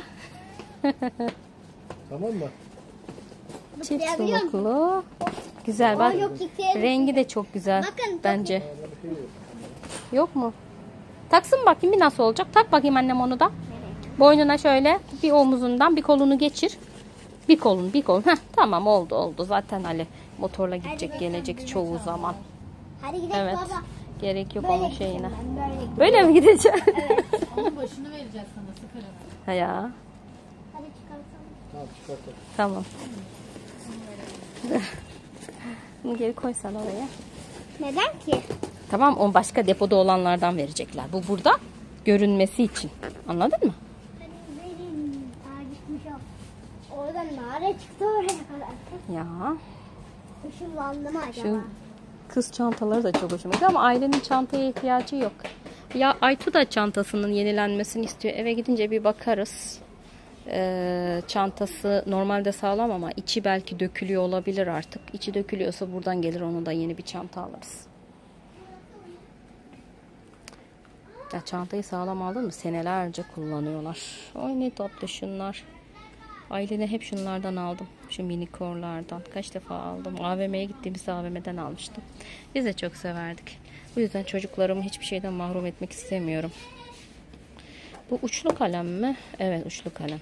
Speaker 3: Tamam mı?
Speaker 1: Çift
Speaker 2: Zıplayabiliyor musun?
Speaker 1: suluklu. Güzel bak.
Speaker 2: Aa, yok, yıkayabilirim.
Speaker 1: Rengi de çok güzel
Speaker 2: Bakın,
Speaker 1: bence. Yok mu? Taksın bakayım bir nasıl olacak. Tak bakayım annem onu da. Boynuna şöyle bir omuzundan bir kolunu geçir. Bir kolun, bir kolun. Heh, tamam oldu oldu. Zaten Ali motorla gidecek, gelecek çoğu zaman.
Speaker 2: Hadi gidelim
Speaker 1: Evet.
Speaker 2: baba.
Speaker 1: Gerek yok
Speaker 2: Böyle
Speaker 1: onun
Speaker 2: gideceğim
Speaker 1: şeyine.
Speaker 2: ben, böyle gideceğim.
Speaker 1: Böyle mi gideceğim?
Speaker 4: Onun başını vereceğiz sana, sıfır.
Speaker 1: Ha ya.
Speaker 2: Hadi çıkalım.
Speaker 3: Tamam çıkartalım.
Speaker 1: Tamam. Bunu geri koysan oraya.
Speaker 2: Neden ki?
Speaker 1: Tamam, on başka depoda olanlardan verecekler. Bu burada görünmesi için. Anladın mı?
Speaker 2: Hadi benim. Aa, gitmiş o. Oradan mağara çıktı oraya kadar.
Speaker 1: Ya.
Speaker 2: Işınlandı mı acaba?
Speaker 1: Şu kız çantaları da çok hoşuma gidiyor ama ailenin çantaya ihtiyacı yok. Ya Aytu da çantasının yenilenmesini istiyor. Eve gidince bir bakarız. Ee, çantası normalde sağlam ama içi belki dökülüyor olabilir artık. İçi dökülüyorsa buradan gelir, onu da yeni bir çanta alırız. Ya çantayı sağlam aldın mı senelerce kullanıyorlar. Ay ne tatlı şunlar. Ailene hep şunlardan aldım. Şu minikorlardan. Kaç defa aldım. A V M'ye gittiğimizde A V M'den almıştım. Biz de çok severdik. Bu yüzden çocuklarımı hiçbir şeyden mahrum etmek istemiyorum. Bu uçlu kalem mi? Evet, uçlu kalem.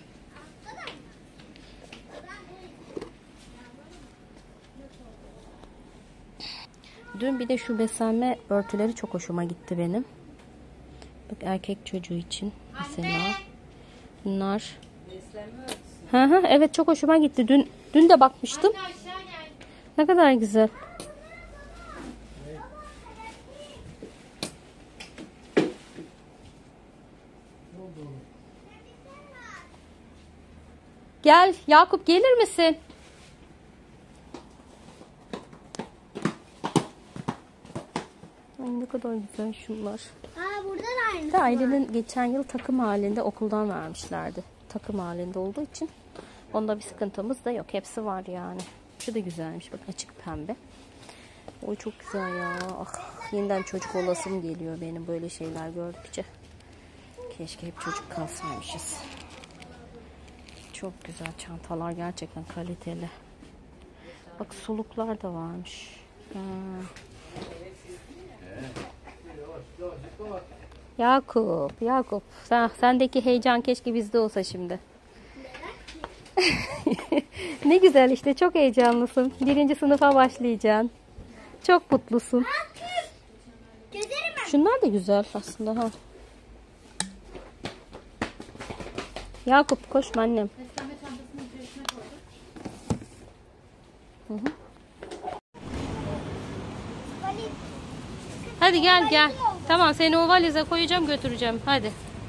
Speaker 1: Dün bir de şu beslenme örtüleri çok hoşuma gitti benim. Bak, erkek çocuğu için mesela. Bunlar. Hı hı, evet çok hoşuma gitti. Dün dün de bakmıştım. Ne kadar güzel. Gel Yakup, gelir misin? Ay ne kadar güzel şunlar.
Speaker 2: Aa, burada da aynısı
Speaker 1: Ve
Speaker 2: var.
Speaker 1: ailenin geçen yıl takım halinde okuldan vermişlerdi. Takım halinde olduğu için onda bir sıkıntımız da yok. Hepsi var yani. Şu da güzelmiş. Bak, açık pembe. Oy çok güzel ya. Ah, yeniden çocuk olasım geliyor benim böyle şeyler gördükçe. Keşke hep çocuk kalsaymışız. Çok güzel çantalar, gerçekten kaliteli. Bak, suluklar da varmış. Ha. Yakup, Yakup. Sen, sendeki heyecan keşke bizde olsa şimdi. Ne güzel işte, çok heyecanlısın. Birinci sınıfa başlayacaksın. Çok mutlusun. Şunlar da güzel aslında ha. Yakup koşma annem.
Speaker 4: Beslenme çantasının içerisine koyduk.
Speaker 1: Hı hı. Hadi gel gel. Tamam, seni o valize koyacağım, götüreceğim. Hadi.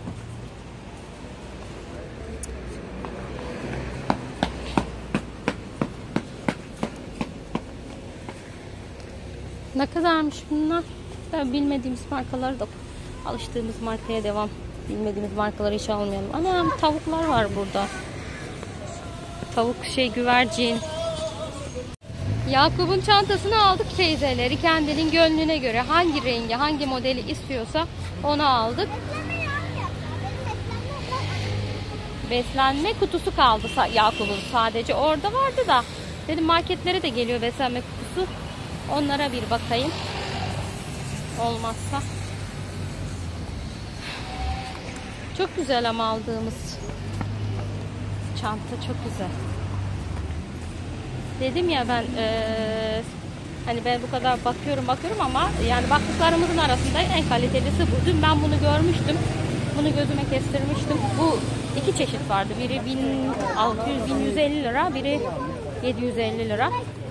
Speaker 1: Ne kadarmış bunlar? Ben bilmediğimiz markaları da, alıştığımız markaya devam. Bilmediğimiz markaları hiç almayalım. Anam, tavuklar var burada. Tavuk şey, güvercin. Yakup'un çantasını aldık teyzeleri. Kendinin gönlüne göre hangi rengi, hangi modeli istiyorsa onu aldık. beslenme kutusu kaldı Yakup'un sadece. Orada vardı da. Dedim marketlere de geliyor beslenme kutusu. Onlara bir bakayım. Olmazsa. Çok güzel ama aldığımız çanta çok güzel. Dedim ya ben ee, hani ben bu kadar bakıyorum bakıyorum ama yani baktıklarımızın arasında en kalitelisi bu. Dün ben bunu görmüştüm. Bunu gözüme kestirmiştim. Bu iki çeşit vardı. Biri bin altı yüz bin yüz elli lira, biri yedi yüz elli lira.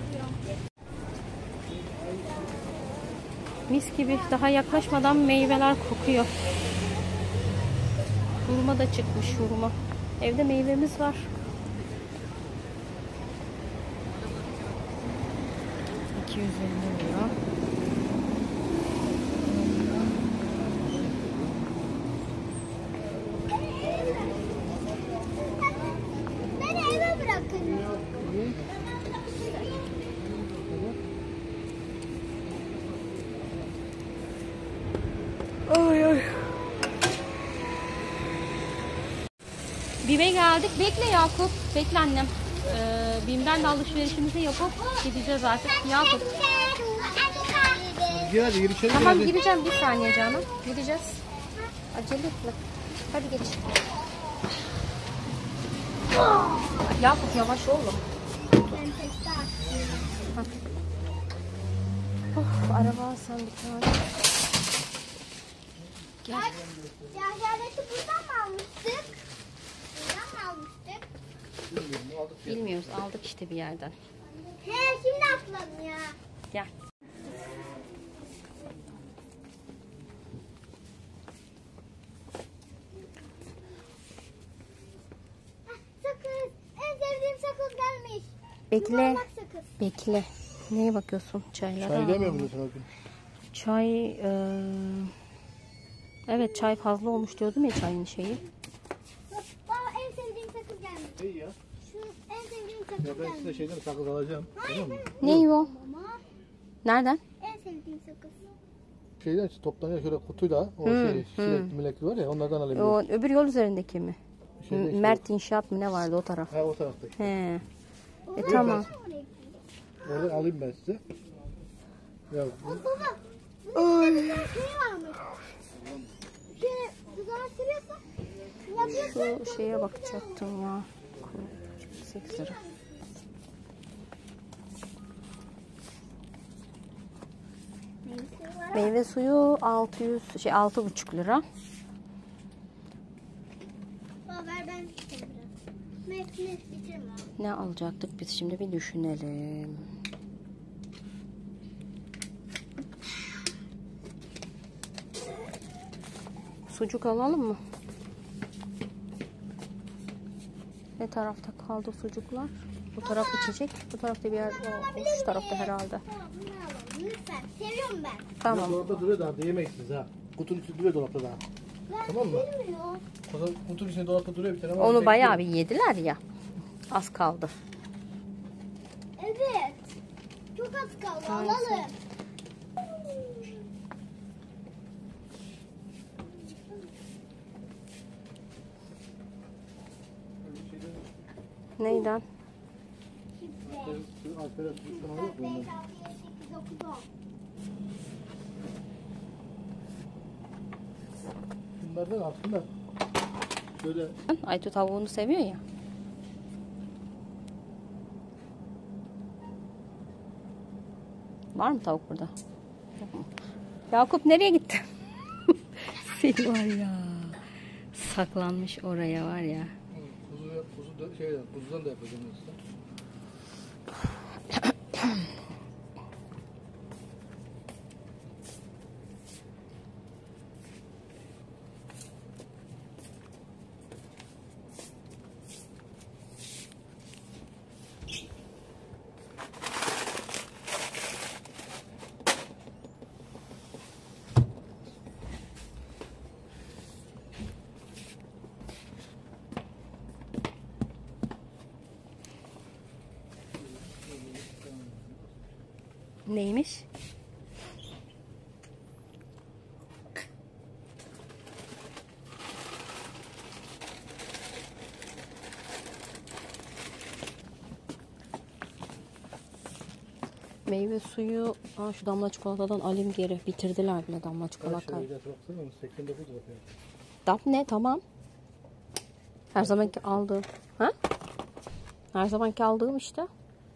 Speaker 1: Mis gibi, daha yaklaşmadan meyveler kokuyor. Hurma da çıkmış, hurma. Evde meyvemiz var. iki yüz elli lira.
Speaker 2: Beni eve bırakın.
Speaker 1: Ay ay. BİM'e geldik. Bekle Yakup. Bekle annem. Ee, BİM'den de alışverişimizi yapıp gideceğiz artık. Yakup.
Speaker 3: Gel hadi gir içeri.
Speaker 1: Tamam
Speaker 3: hadi.
Speaker 1: gireceğim bir saniye canım. Gideceğiz. Acele etme. Hadi geç. Yakup yavaş oğlum. Of, araba sen bir tane. Gel.
Speaker 2: Şahşaleti buradan mı almıştık? Buradan mı almıştık?
Speaker 1: Bilmiyoruz, aldık işte bir yerden.
Speaker 2: He, şimdi atladım ya.
Speaker 1: Gel.
Speaker 2: Ah, sakız. En sevdiğim sakız gelmiş.
Speaker 1: Bekle.
Speaker 2: Yuvarlak sakız.
Speaker 1: Bekle. Neye bakıyorsun? Çaylara.
Speaker 3: Çay demiyor musun sen o gün?
Speaker 1: Çay e, evet çay fazla olmuş diyordum ya çayın şeyi.
Speaker 2: Baba en sevdiğim sakız gelmiş.
Speaker 3: İyi ya.
Speaker 2: Şu en sevdiğim sakız
Speaker 3: Ya ben
Speaker 2: gelmiş.
Speaker 3: size şeyden sakız alacağım. Tamam mı?
Speaker 1: Ne o?
Speaker 2: Mama
Speaker 1: Nereden?
Speaker 2: en sevdiğim sakız.
Speaker 3: Şeyden toplanıyor şöyle kutuyla o şey çilekli milekli var ya onlardan alayım.
Speaker 1: O öbür yol üzerindeki mi?
Speaker 3: Şeyde
Speaker 1: M-
Speaker 3: işte-
Speaker 1: Mert İnşaat mı ne vardı o taraf?
Speaker 3: Ha o taraftaki.
Speaker 1: He. E tamam.
Speaker 3: Oradan alayım ben size. Ya bu
Speaker 2: Baba bunun içinde bir şey varmış. Şey güzel sürüyorsun. Yapıyorsun.
Speaker 1: Şu şeye bakacaktım ya. sekiz lira. Meyve suyu altı yüz şey altı buçuk lira.
Speaker 2: Baba ver ben tutayım biraz. Mevsimi bitirme.
Speaker 1: Ne alacaktık biz şimdi bir düşünelim. Sucuk alalım mı? Ne tarafta kaldı sucuklar? Bu taraf içecek. Bu tarafta bir yer. O, o şu tarafta herhalde.
Speaker 2: Baba bunu alalım lütfen. Seviyorum ben.
Speaker 1: Tamam.
Speaker 3: dolapta duruyor daha diyemeyiz ha. Kutunun içinde duruyor dolapta daha.
Speaker 2: Ben
Speaker 3: Tamam mı?
Speaker 2: bilmiyorum.
Speaker 3: O zaman kutunun içinde dolapta duruyor bir tane. var.
Speaker 1: Onu
Speaker 3: Bekliyorum.
Speaker 1: bayağı bir yediler ya. Az kaldı.
Speaker 2: Evet. Çok az kaldı. Alalım.
Speaker 1: Neyden?
Speaker 3: Şu Alper'e sucuk falan yok mu?
Speaker 2: beş, altı, yedi, sekiz, dokuz, on.
Speaker 3: Bunlardan aslında böyle
Speaker 1: Aytu tavuğunu seviyor ya. Var mı tavuk burada? Yok mu? Yakup nereye gitti? Seni var ya. Saklanmış oraya var ya.
Speaker 3: kuzu, kuzu da, şey, kuzudan da yapacağım aslında.
Speaker 1: Neymiş? Meyve suyu. Aa, şu damla çikolatadan alayım geri. Bitirdiler bile damla
Speaker 3: Her
Speaker 1: çikolatayı.
Speaker 3: şeyde baksana seksen dokuz yapıyor.
Speaker 1: Dap ne? Tamam. Her zamanki aldığım. Ha? Her zamanki aldığım işte.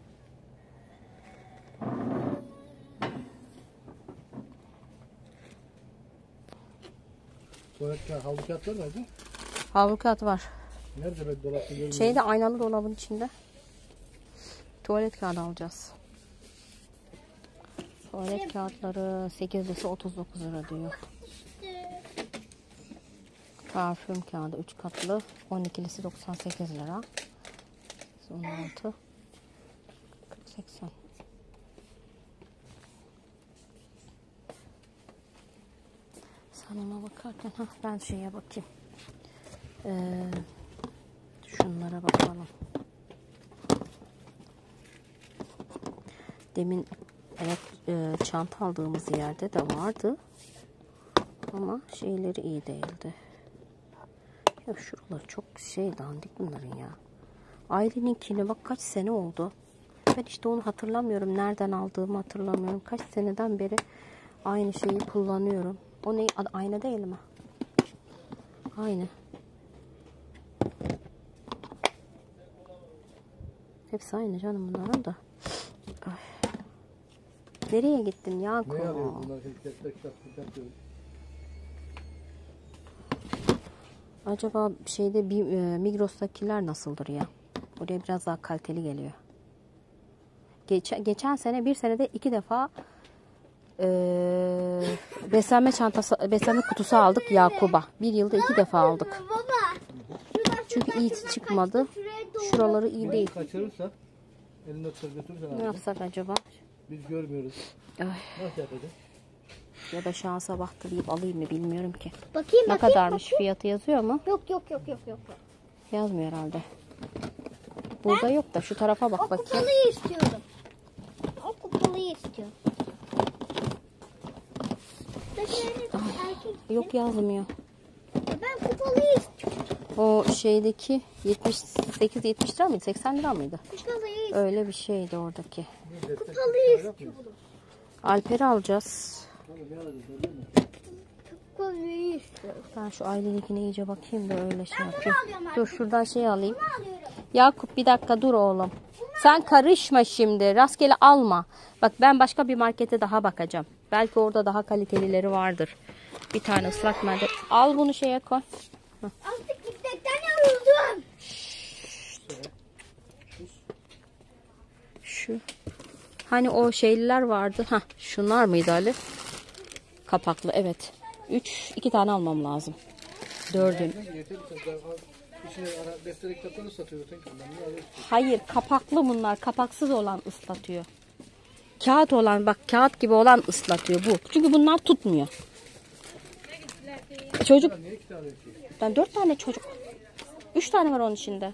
Speaker 3: Tuvalet havlu kağıtlar nerede?
Speaker 1: Havlu kağıt var.
Speaker 3: Nerede ben dolapta görmüyorum.
Speaker 1: Şeyde aynalı dolabın içinde. Tuvalet kağıdı alacağız. Tuvalet kağıtları sekizlisi otuz dokuz lira diyor. Parfüm kağıdı üç katlı on ikilisi doksan sekiz lira. on altı kırk seksen. Sen ona bakarken ha ben şeye bakayım. Ee, şunlara bakalım. Demin ayak e, çanta aldığımız yerde de vardı. Ama şeyleri iyi değildi. Ya şuralar çok şey dandik bunların ya. Aile'ninkine bak kaç sene oldu. Ben işte onu hatırlamıyorum. Nereden aldığımı hatırlamıyorum. Kaç seneden beri aynı şeyi kullanıyorum. O ne? Ayna değil mi? Aynı. Hepsi aynı canım bunların da. Ay. Nereye gittin Yakup?
Speaker 3: Ne alıyor bunlar? Kitap, kitap, kitap diyor.
Speaker 1: Acaba şeyde bir e, Migros'takiler nasıldır ya? Oraya biraz daha kaliteli geliyor. Geçen, geçen sene bir senede iki defa e, beslenme çantası, beslenme kutusu aldık Yakup'a. Bir yılda iki defa aldık. Çünkü iyi çıkmadı. Şuraları iyi değil.
Speaker 3: Kaçırırsa elinde tutar götürürsen
Speaker 1: Ne
Speaker 3: abi.
Speaker 1: yapsak acaba?
Speaker 3: Biz görmüyoruz.
Speaker 1: Ay.
Speaker 3: Nasıl yapacağız?
Speaker 1: Ya da şansa baktırayım alayım mı bilmiyorum ki.
Speaker 2: Bakayım
Speaker 1: Ne
Speaker 2: bakayım.
Speaker 1: kadarmış
Speaker 2: bakayım.
Speaker 1: fiyatı yazıyor mu?
Speaker 2: Yok yok yok yok yok.
Speaker 1: Yazmıyor herhalde. Burada yok da şu tarafa bak
Speaker 2: O
Speaker 1: bakayım.
Speaker 2: kupalıyı istiyorum. O kupalıyı istiyorum. Erkek.
Speaker 1: Yok yazmıyor.
Speaker 2: Ben kupalıyı istiyorum.
Speaker 1: O şeydeki yetmiş sekiz yetmiş lira mıydı? seksen lira mıydı?
Speaker 2: Kupalıyı istiyorum.
Speaker 1: Öyle bir şeydi oradaki.
Speaker 2: Kupalıyı istiyorum.
Speaker 1: Alper'i alacağız.
Speaker 2: Kupalıyı istiyorum.
Speaker 1: Ben şu aileninkine iyice bakayım da öyle şey yapayım.
Speaker 2: alıyorum
Speaker 1: Dur şuradan şey alayım.
Speaker 2: Ne alıyorum?
Speaker 1: Yakup bir dakika dur oğlum. Sen karışma şimdi. Rastgele alma. Bak ben başka bir markete daha bakacağım. Belki orada daha kalitelileri vardır. Bir tane ıslak mendil. Al bunu şeye koy.
Speaker 2: Artık gitmekten yoruldum.
Speaker 1: Şu. Hani o şeyliler vardı. Hah, şunlar mıydı Ali? Kapaklı evet. Üç, iki tane almam lazım. Dördün.
Speaker 3: İçine ara deftere kitapları satıyor. Tek ondan niye alıyorsun?
Speaker 1: Hayır kapaklı bunlar. Kapaksız olan ıslatıyor. Kağıt olan bak kağıt gibi olan ıslatıyor bu. Çünkü bunlar tutmuyor. Çocuk.
Speaker 3: Niye iki tane alıyorsun?
Speaker 1: Ben dört tane çocuk. Üç tane var onun içinde.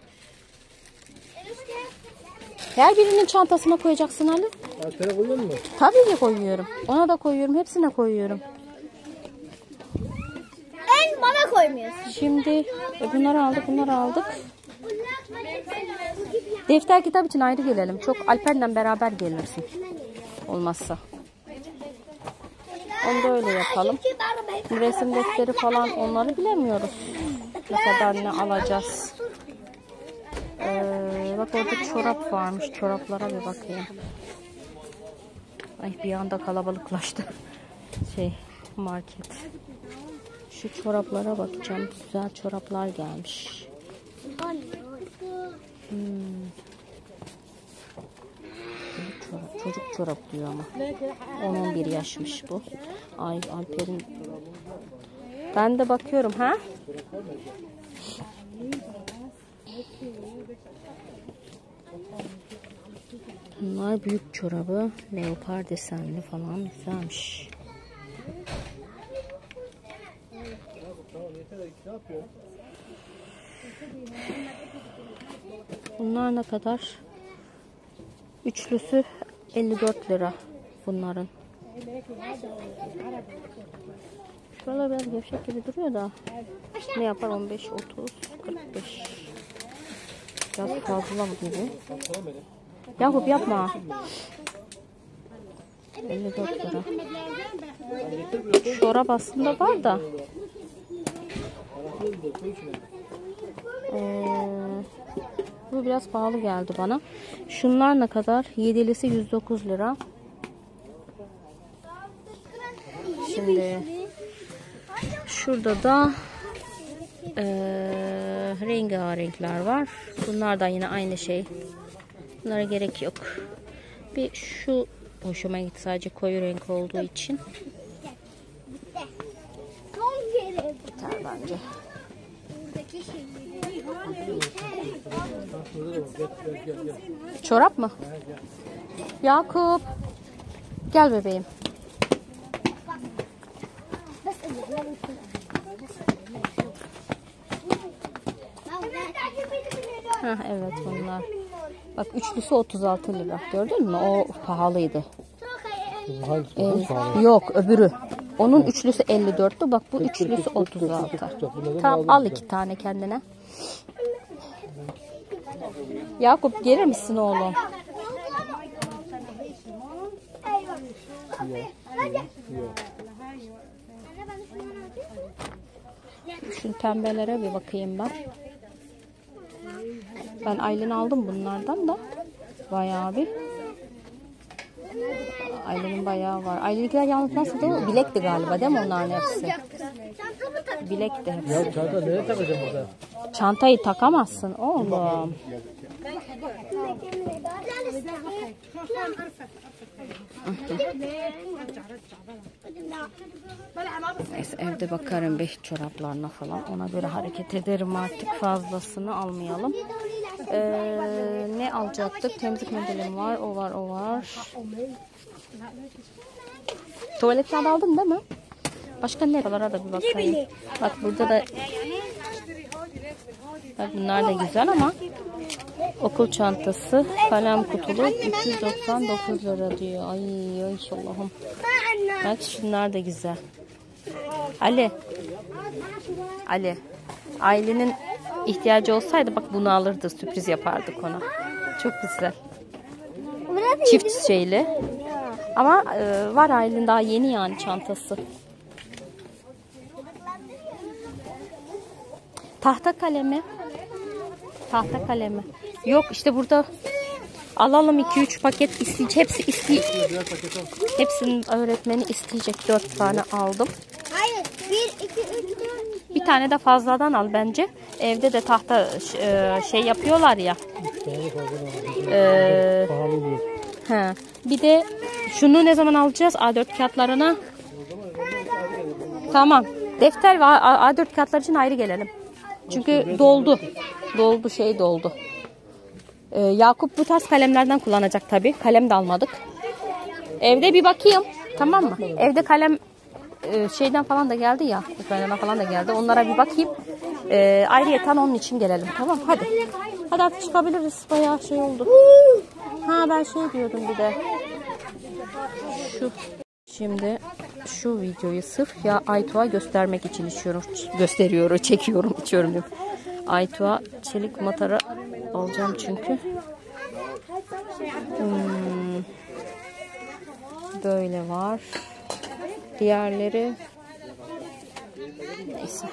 Speaker 1: Her birinin çantasına koyacaksın Ali.
Speaker 3: Alper'e koyuyor musun?
Speaker 1: Tabii ki koyuyorum. Ona da koyuyorum. Hepsine koyuyorum.
Speaker 2: En bana koymuyorsun.
Speaker 1: Şimdi e, bunları aldık, bunları aldık. Defter kitap için ayrı gelelim. Çok Alper'le beraber gelirsin. Olmazsa. Onu da öyle yapalım. Resim defteri falan onları bilemiyoruz. Ne kadar ne alacağız. Ee, bak orada çorap varmış. Çoraplara bir bakayım. Ay bir anda kalabalıklaştı. Şey market. Şu çoraplara bakacağım. Güzel çoraplar gelmiş. Hmm. Çocuk çorap, çocuk çorap diyor ama. on on bir yaşmış bu. Ay Alper'in. Ben de bakıyorum ha. Bunlar büyük çorabı. Leopar desenli falan güzelmiş. Bunlar ne kadar? Üçlüsü elli dört lira bunların. Şuralar biraz gevşek gibi duruyor da. Ne yapar? on beş, otuz, kırk beş. Biraz fazla mı gibi? Yakup yapma. elli dört lira. Çorap aslında var da. Ee, bu biraz pahalı geldi bana. Şunlar ne kadar? Yedilisi yüz dokuz lira. Şimdi şurada da e, rengarenkler var. Bunlar da yine aynı şey. Bunlara gerek yok. Bir şu hoşuma gitti, sadece koyu renk olduğu için. Yeter bence. Çorap mı? Yakup. Gel bebeğim. Heh, evet bunlar. Bak üçlüsü otuz altı lira. Gördün mü? O pahalıydı. Ee, yok öbürü. Onun üçlüsü elli dörttü. Bak bu üçlüsü otuz altı. Tamam al iki tane kendine. Yakup gelir misin oğlum? Şu pembelere bir bakayım ben. Ben Aylin aldım bunlardan da. Bayağı bir. Aylin'in bayağı var. Aylin'inkiler yalnız nasıldı? O bilekti galiba değil mi onların hepsi? Bilekti hepsi.
Speaker 3: Ya çanta nereye takacağım burada?
Speaker 1: Çantayı takamazsın oğlum. Neyse evde bakarım bir çoraplarına falan. Ona göre hareket ederim artık, fazlasını almayalım. Ee, ne alacaktık? Temizlik mendilim var. O var o var. Tuvalet kağıdı aldın değil mi? Başka ne? Buralara da bir bakayım. Bak burada da bak bunlar da güzel ama okul çantası, kalem kutulu üç yüz doksan dokuz lira diyor. Ay ay Allah'ım. Bak şunlar da güzel. Ali. Ali. Ailenin ihtiyacı olsaydı bak bunu alırdı, sürpriz yapardık ona. Çok güzel. Çift şeyli. Ama e, var Aylin daha yeni yani çantası. Tahta kalemi. Tahta kalemi. Yok işte burada alalım iki üç paket isteyecek. Hepsi isteyecek. Hepsinin öğretmeni isteyecek. dört tane aldım.
Speaker 2: Hayır. bir, iki, üç, dört.
Speaker 1: Bir tane de fazladan al bence. Evde de tahta e, şey yapıyorlar ya. Ee, he. Bir de şunu ne zaman alacağız? A dört kağıtlarına. Tamam. Defter ve A dört kağıtlar için ayrı gelelim. Çünkü doldu. Doldu şey doldu. Ee, Yakup bu tarz kalemlerden kullanacak tabii. Kalem de almadık. Evde bir bakayım. Tamam mı? Evde kalem e, şeyden falan da geldi ya. Ukrayna'dan falan da geldi. Onlara bir bakayım. Ee, ayrıyeten onun için gelelim. Tamam hadi. Hadi artık çıkabiliriz. Bayağı şey oldu. Ha ben şey diyordum bir de. Şu. Şimdi şu videoyu sırf ya Aytuğ'a göstermek için içiyorum. Gösteriyorum, çekiyorum, içiyorum diyorum. Aytuğ'a çelik matara alacağım çünkü. Hmm. Böyle var. Diğerleri neyse.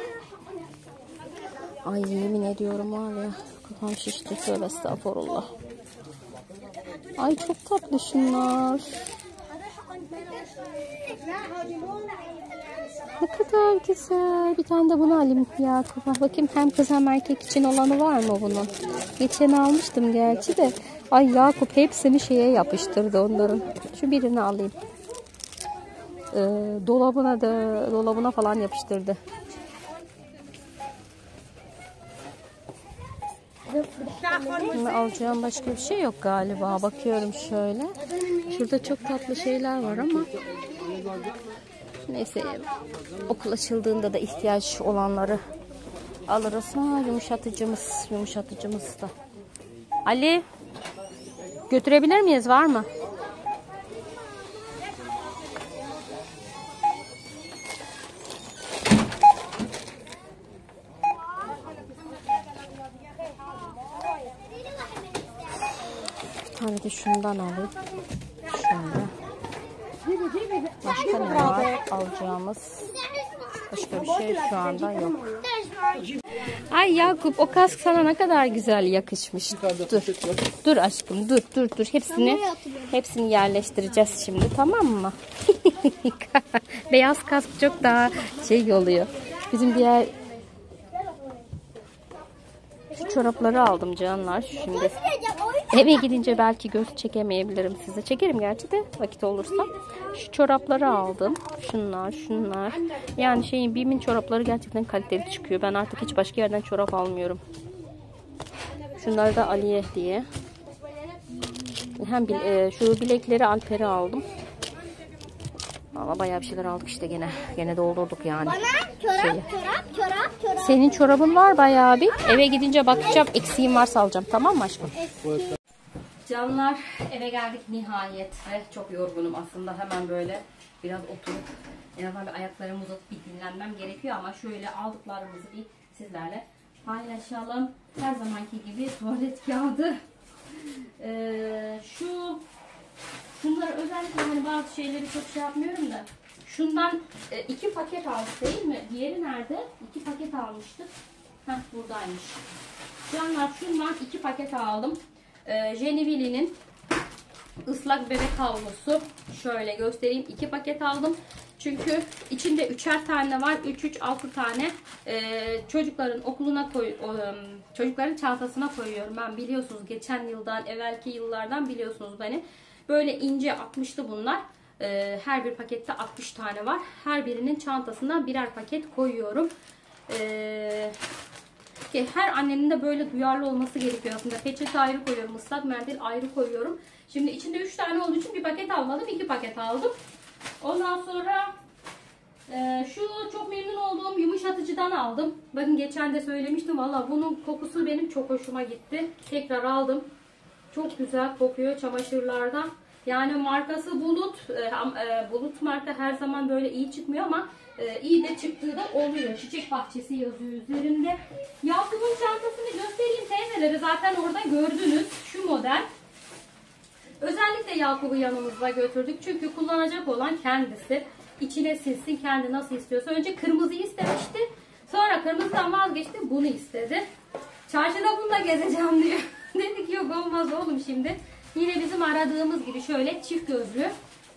Speaker 1: Ay yemin ediyorum var ya. Kafam şişti. Tövbe estağfurullah. Ay çok tatlı şunlar. Ne kadar güzel. Bir tane de bunu alayım ya. Bakayım hem kız hem erkek için olanı var mı bunun? Geçen almıştım gerçi de. Ay Yakup hepsini şeye yapıştırdı onların. Şu birini alayım. Ee, dolabına da dolabına falan yapıştırdı. Şimdi alacağım başka bir şey yok galiba. Bakıyorum şöyle. Şurada çok tatlı şeyler var ama neyse okul açıldığında da ihtiyaç olanları alırız. Ha, yumuşatıcımız, yumuşatıcımız da. Ali, götürebilir miyiz? Var mı? Bir tane de şundan alayım. Şöyle. Başka ne var alacağımız? Başka bir şey şu anda yok. Ay Yakup, o kask sana ne kadar güzel yakışmış. Dur. Dur aşkım, dur dur dur. Hepsini hepsini yerleştireceğiz şimdi, tamam mı? Beyaz kask çok daha şey oluyor. Bizim diğer şu çorapları aldım canlar. Şimdi eve gidince belki göz çekemeyebilirim size. Çekerim gerçi de vakit olursa. Şu çorapları aldım. Şunlar, şunlar. Yani şeyin Bim'in çorapları gerçekten kaliteli çıkıyor. Ben artık hiç başka yerden çorap almıyorum. Şunları da Aliye diye. Hem e, şu bilekleri Alper'e aldım. Valla bayağı bir şeyler aldık işte gene. Gene doldurduk yani.
Speaker 2: Bana çorap,
Speaker 1: Şeyi.
Speaker 2: çorap, çorap, çorap.
Speaker 1: Senin çorabın var bayağı bir. Eve gidince bakacağım. Eksiğim varsa alacağım. Tamam mı aşkım? Canlar, eve geldik nihayet. Ve çok yorgunum aslında. Hemen böyle biraz oturup en azından bir ayaklarımı uzatıp bir dinlenmem gerekiyor. Ama şöyle aldıklarımızı bir sizlerle paylaşalım. Her zamanki gibi tuvalet kağıdı. Ee, şu Şunları özellikle hani bazı şeyleri çok şey yapmıyorum da. Şundan e, iki paket aldık değil mi? Diğeri nerede? İki paket almıştık. Heh, buradaymış. Canlar, şundan iki paket aldım. Ee, Jennivilli'nin ıslak bebek havlusu. Şöyle göstereyim. iki paket aldım. Çünkü içinde üçer tane var. üç üç altı tane ee, çocukların okuluna koy, o, çocukların çantasına koyuyorum. Ben biliyorsunuz geçen yıldan, evvelki yıllardan biliyorsunuz beni. Böyle ince altmışlı bunlar. Ee, her bir pakette altmış tane var. Her birinin çantasından birer paket koyuyorum. Ee, ki her annenin de böyle duyarlı olması gerekiyor aslında. Peçete ayrı koyuyorum, ıslak mendil ayrı koyuyorum. Şimdi içinde üç tane olduğu için bir paket almadım, iki paket aldım. Ondan sonra e, şu çok memnun olduğum yumuşatıcıdan aldım. Bakın geçen de söylemiştim. Valla bunun kokusu benim çok hoşuma gitti. Tekrar aldım. Çok güzel kokuyor çamaşırlardan. Yani markası Bulut. E, e, Bulut marka her zaman böyle iyi çıkmıyor ama e, iyi de çıktığı da oluyor. Çiçek bahçesi yazıyor üzerinde. Yakup'un çantasını göstereyim teyzeleri. Zaten orada gördünüz. Şu model. Özellikle Yakup'u yanımızda götürdük. Çünkü kullanacak olan kendisi. İçine silsin kendi nasıl istiyorsa. Önce kırmızıyı istemişti. Sonra kırmızıdan vazgeçti. Bunu istedi. Çarşıda bununla gezeceğim diyor. Dedik yok olmaz oğlum şimdi. Yine bizim aradığımız gibi şöyle çift gözlü.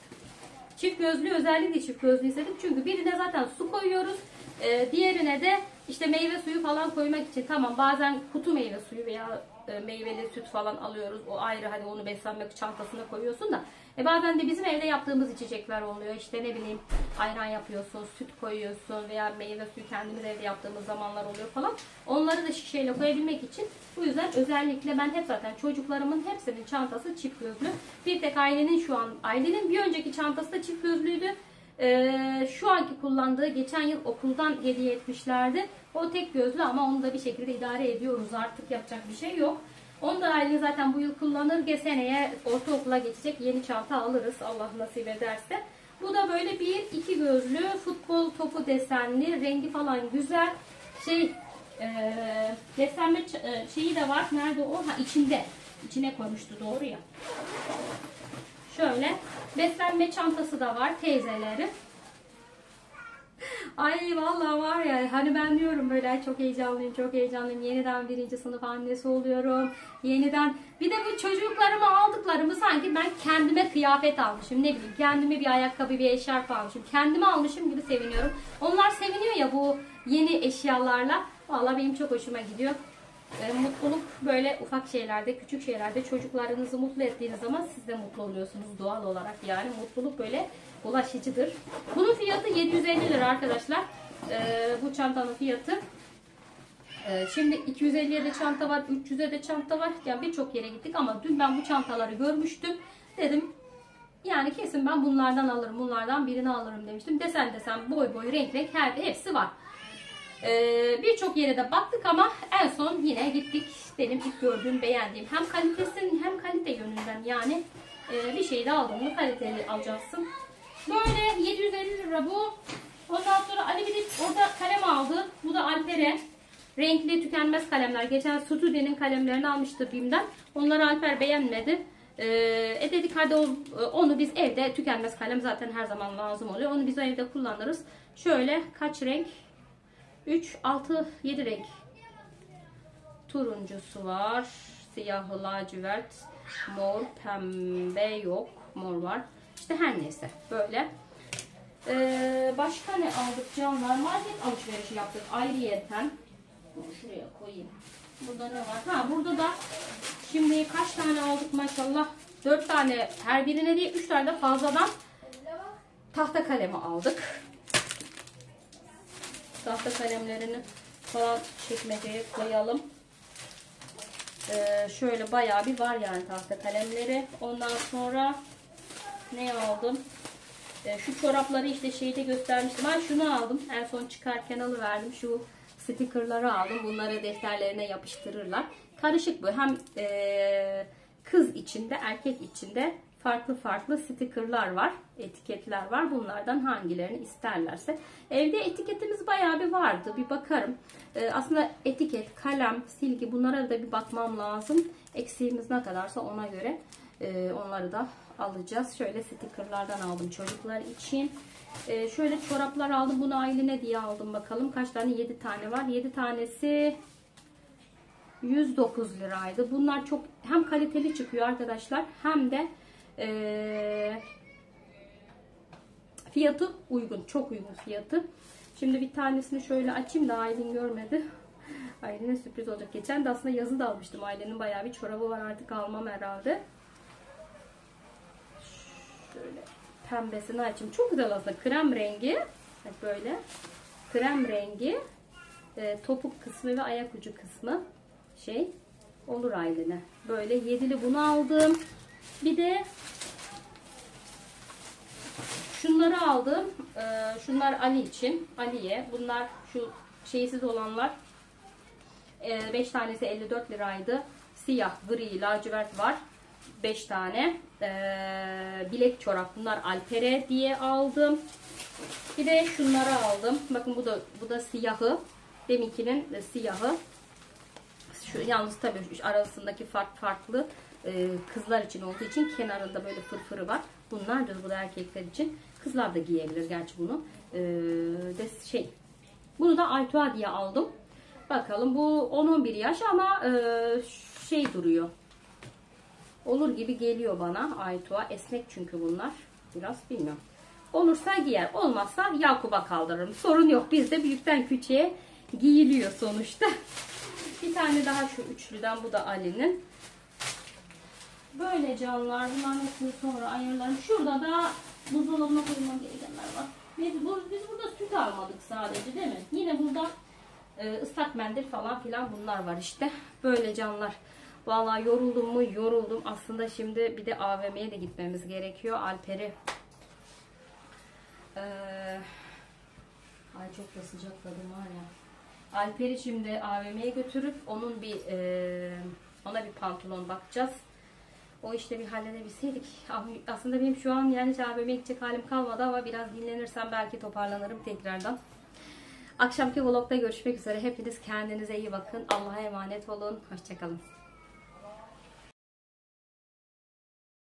Speaker 1: Çift gözlü özellikle çift gözlü istedik. Çünkü birine zaten su koyuyoruz. Ee, diğerine de işte meyve suyu falan koymak için. Tamam bazen kutu meyve suyu veya e, meyveli süt falan alıyoruz. O ayrı, hadi onu beslenmek çantasına koyuyorsun da. E bazen de bizim evde yaptığımız içecekler oluyor. İşte ne bileyim ayran yapıyorsun, süt koyuyorsun veya meyve suyu kendimiz evde yaptığımız zamanlar oluyor falan. Onları da şişeyle koyabilmek için. Bu yüzden özellikle ben hep zaten çocuklarımın hepsinin çantası çift gözlü. Bir tek ailenin şu an, ailenin bir önceki çantası da çift gözlüydü. Ee, şu anki kullandığı geçen yıl okuldan hediye etmişlerdi. O tek gözlü ama onu da bir şekilde idare ediyoruz. Artık yapacak bir şey yok. Onu da aile zaten bu yıl kullanır. Seneye ortaokula geçecek yeni çanta alırız Allah nasip ederse. Bu da böyle bir iki gözlü futbol topu desenli, rengi falan güzel. Şey e, desenme şeyi de var. Nerede o? Ha içinde. İçine koymuştu doğru ya. Şöyle beslenme çantası da var teyzeleri. Ay vallahi var ya, hani ben diyorum böyle çok heyecanlıyım çok heyecanlıyım, yeniden birinci sınıf annesi oluyorum, yeniden bir de bu çocuklarımı aldıklarımı sanki ben kendime kıyafet almışım, ne bileyim kendime bir ayakkabı bir eşarp almışım, kendime almışım gibi seviniyorum. Onlar seviniyor ya bu yeni eşyalarla, vallahi benim çok hoşuma gidiyor. E, mutluluk böyle ufak şeylerde, küçük şeylerde çocuklarınızı mutlu ettiğiniz zaman siz de mutlu oluyorsunuz doğal olarak. Yani mutluluk böyle ulaşıcıdır. Bunun fiyatı yedi yüz elli lira arkadaşlar. E, bu çantanın fiyatı. E, şimdi iki yüz elliye de çanta var, üç yüze de çanta var. Yani birçok yere gittik ama dün ben bu çantaları görmüştüm. Dedim yani kesin ben bunlardan alırım, bunlardan birini alırım demiştim. Desen desen, boy boy, renk renk her hepsi var. Ee, birçok yere de baktık ama en son yine gittik benim ilk gördüğüm, beğendiğim hem kalitesinin hem kalite yönünden yani e, bir şey de aldın mı kaliteli alacaksın. Böyle yedi yüz elli lira bu. Ondan sonra Ali bir de orada kalem aldı. Bu da Alper'e. Renkli tükenmez kalemler. Geçen Stude'nin kalemlerini almıştı Bim'den. Onları Alper beğenmedi. E, e dedik hadi o, onu biz evde, tükenmez kalem zaten her zaman lazım oluyor. Onu biz evde kullanırız. Şöyle kaç renk? üç, altı, yedi renk. Turuncusu var. Siyahı, lacivert, mor, pembe yok. Mor var. İşte her neyse. Böyle. Ee, başka ne aldık canlar? Market alışverişi yaptık ayrıyeten. Bunu şuraya koyayım. Burada ne var? Ha, burada da şimdi kaç tane aldık maşallah? dört tane her birine değil, üç tane de fazladan tahta kalemi aldık. Tahta kalemlerini falan çekmeceye koyalım. Ee, şöyle bayağı bir var yani tahta kalemleri. Ondan sonra ne aldım? Ee, şu çorapları işte şeyde göstermiştim. Ben şunu aldım. En son çıkarken alıverdim. Şu stickerları aldım. Bunları defterlerine yapıştırırlar. Karışık bu. Hem e, kız içinde, erkek içinde farklı farklı stickerlar var. Etiketler var. Bunlardan hangilerini isterlerse. Evde etiketimiz bayağı bir vardı. Bir bakarım. Ee, aslında etiket, kalem, silgi bunlara da bir bakmam lazım. Eksiğimiz ne kadarsa ona göre e, onları da alacağız. Şöyle stickerlardan aldım çocuklar için. Ee, şöyle çoraplar aldım. Bunu Aylin'e diye aldım bakalım. Kaç tane? yedi tane var. yedi tanesi yüz dokuz liraydı. Bunlar çok hem kaliteli çıkıyor arkadaşlar. Hem de e, fiyatı uygun. Çok uygun fiyatı. Şimdi bir tanesini şöyle açayım da Aylin görmedi. Aylin'e sürpriz olacak. Geçen de aslında yazın da almıştım. Aylin'in bayağı bir çorabı var. Artık almam herhalde. Şöyle pembesini açayım. Çok güzel aslında. Krem rengi. Böyle. Krem rengi. E, topuk kısmı ve ayak ucu kısmı. Şey. Olur Aylin'e. Böyle yedili bunu aldım. Bir de şunları aldım. Ee, şunlar Ali için. Ali'ye. Bunlar şu şeysiz olanlar. Ee, beş tanesi elli dört liraydı. Siyah, gri, lacivert var. beş tane. Ee, bilek çorap. Bunlar Alpere diye aldım. Bir de şunları aldım. Bakın bu da bu da siyahı. Deminkinin de siyahı. Şu, yalnız tabii arasındaki fark farklı. Ee, kızlar için olduğu için kenarında böyle fırfırı var. Bunlar da bu da erkekler için. Kızlar da giyebilir gerçi bunu. Ee, de şey. Bunu da Aytua diye aldım. Bakalım bu on on bir yaş ama e, şey duruyor. Olur gibi geliyor bana Aytua. Esnek çünkü bunlar. Biraz bilmiyorum. Olursa giyer. Olmazsa Yakup'a kaldırırım. Sorun yok. Bizde büyükten küçüğe giyiliyor sonuçta. Bir tane daha şu üçlüden. Bu da Ali'nin. Böyle canlar. Bunların hepsini sonra ayırlarım. Şurada da buzdolabına koymam gerekenler var. Biz, bu, biz burada süt almadık sadece değil mi? Yine burada e, ıslak mendil falan filan bunlar var işte. Böyle canlar. Vallahi yoruldum mu? Yoruldum. Aslında şimdi bir de A V M'ye de gitmemiz gerekiyor. Alper'i ee, ay çok da sıcakladım var ya. Alper'i şimdi A V M'ye götürüp onun bir e, ona bir pantolon bakacağız. O işte bir halledebilseydik. Aslında benim şu an yani hiç A V M'ye gidecek halim kalmadı ama biraz dinlenirsem belki toparlanırım tekrardan. Akşamki vlogda görüşmek üzere. Hepiniz kendinize iyi bakın. Allah'a emanet olun. Hoşçakalın.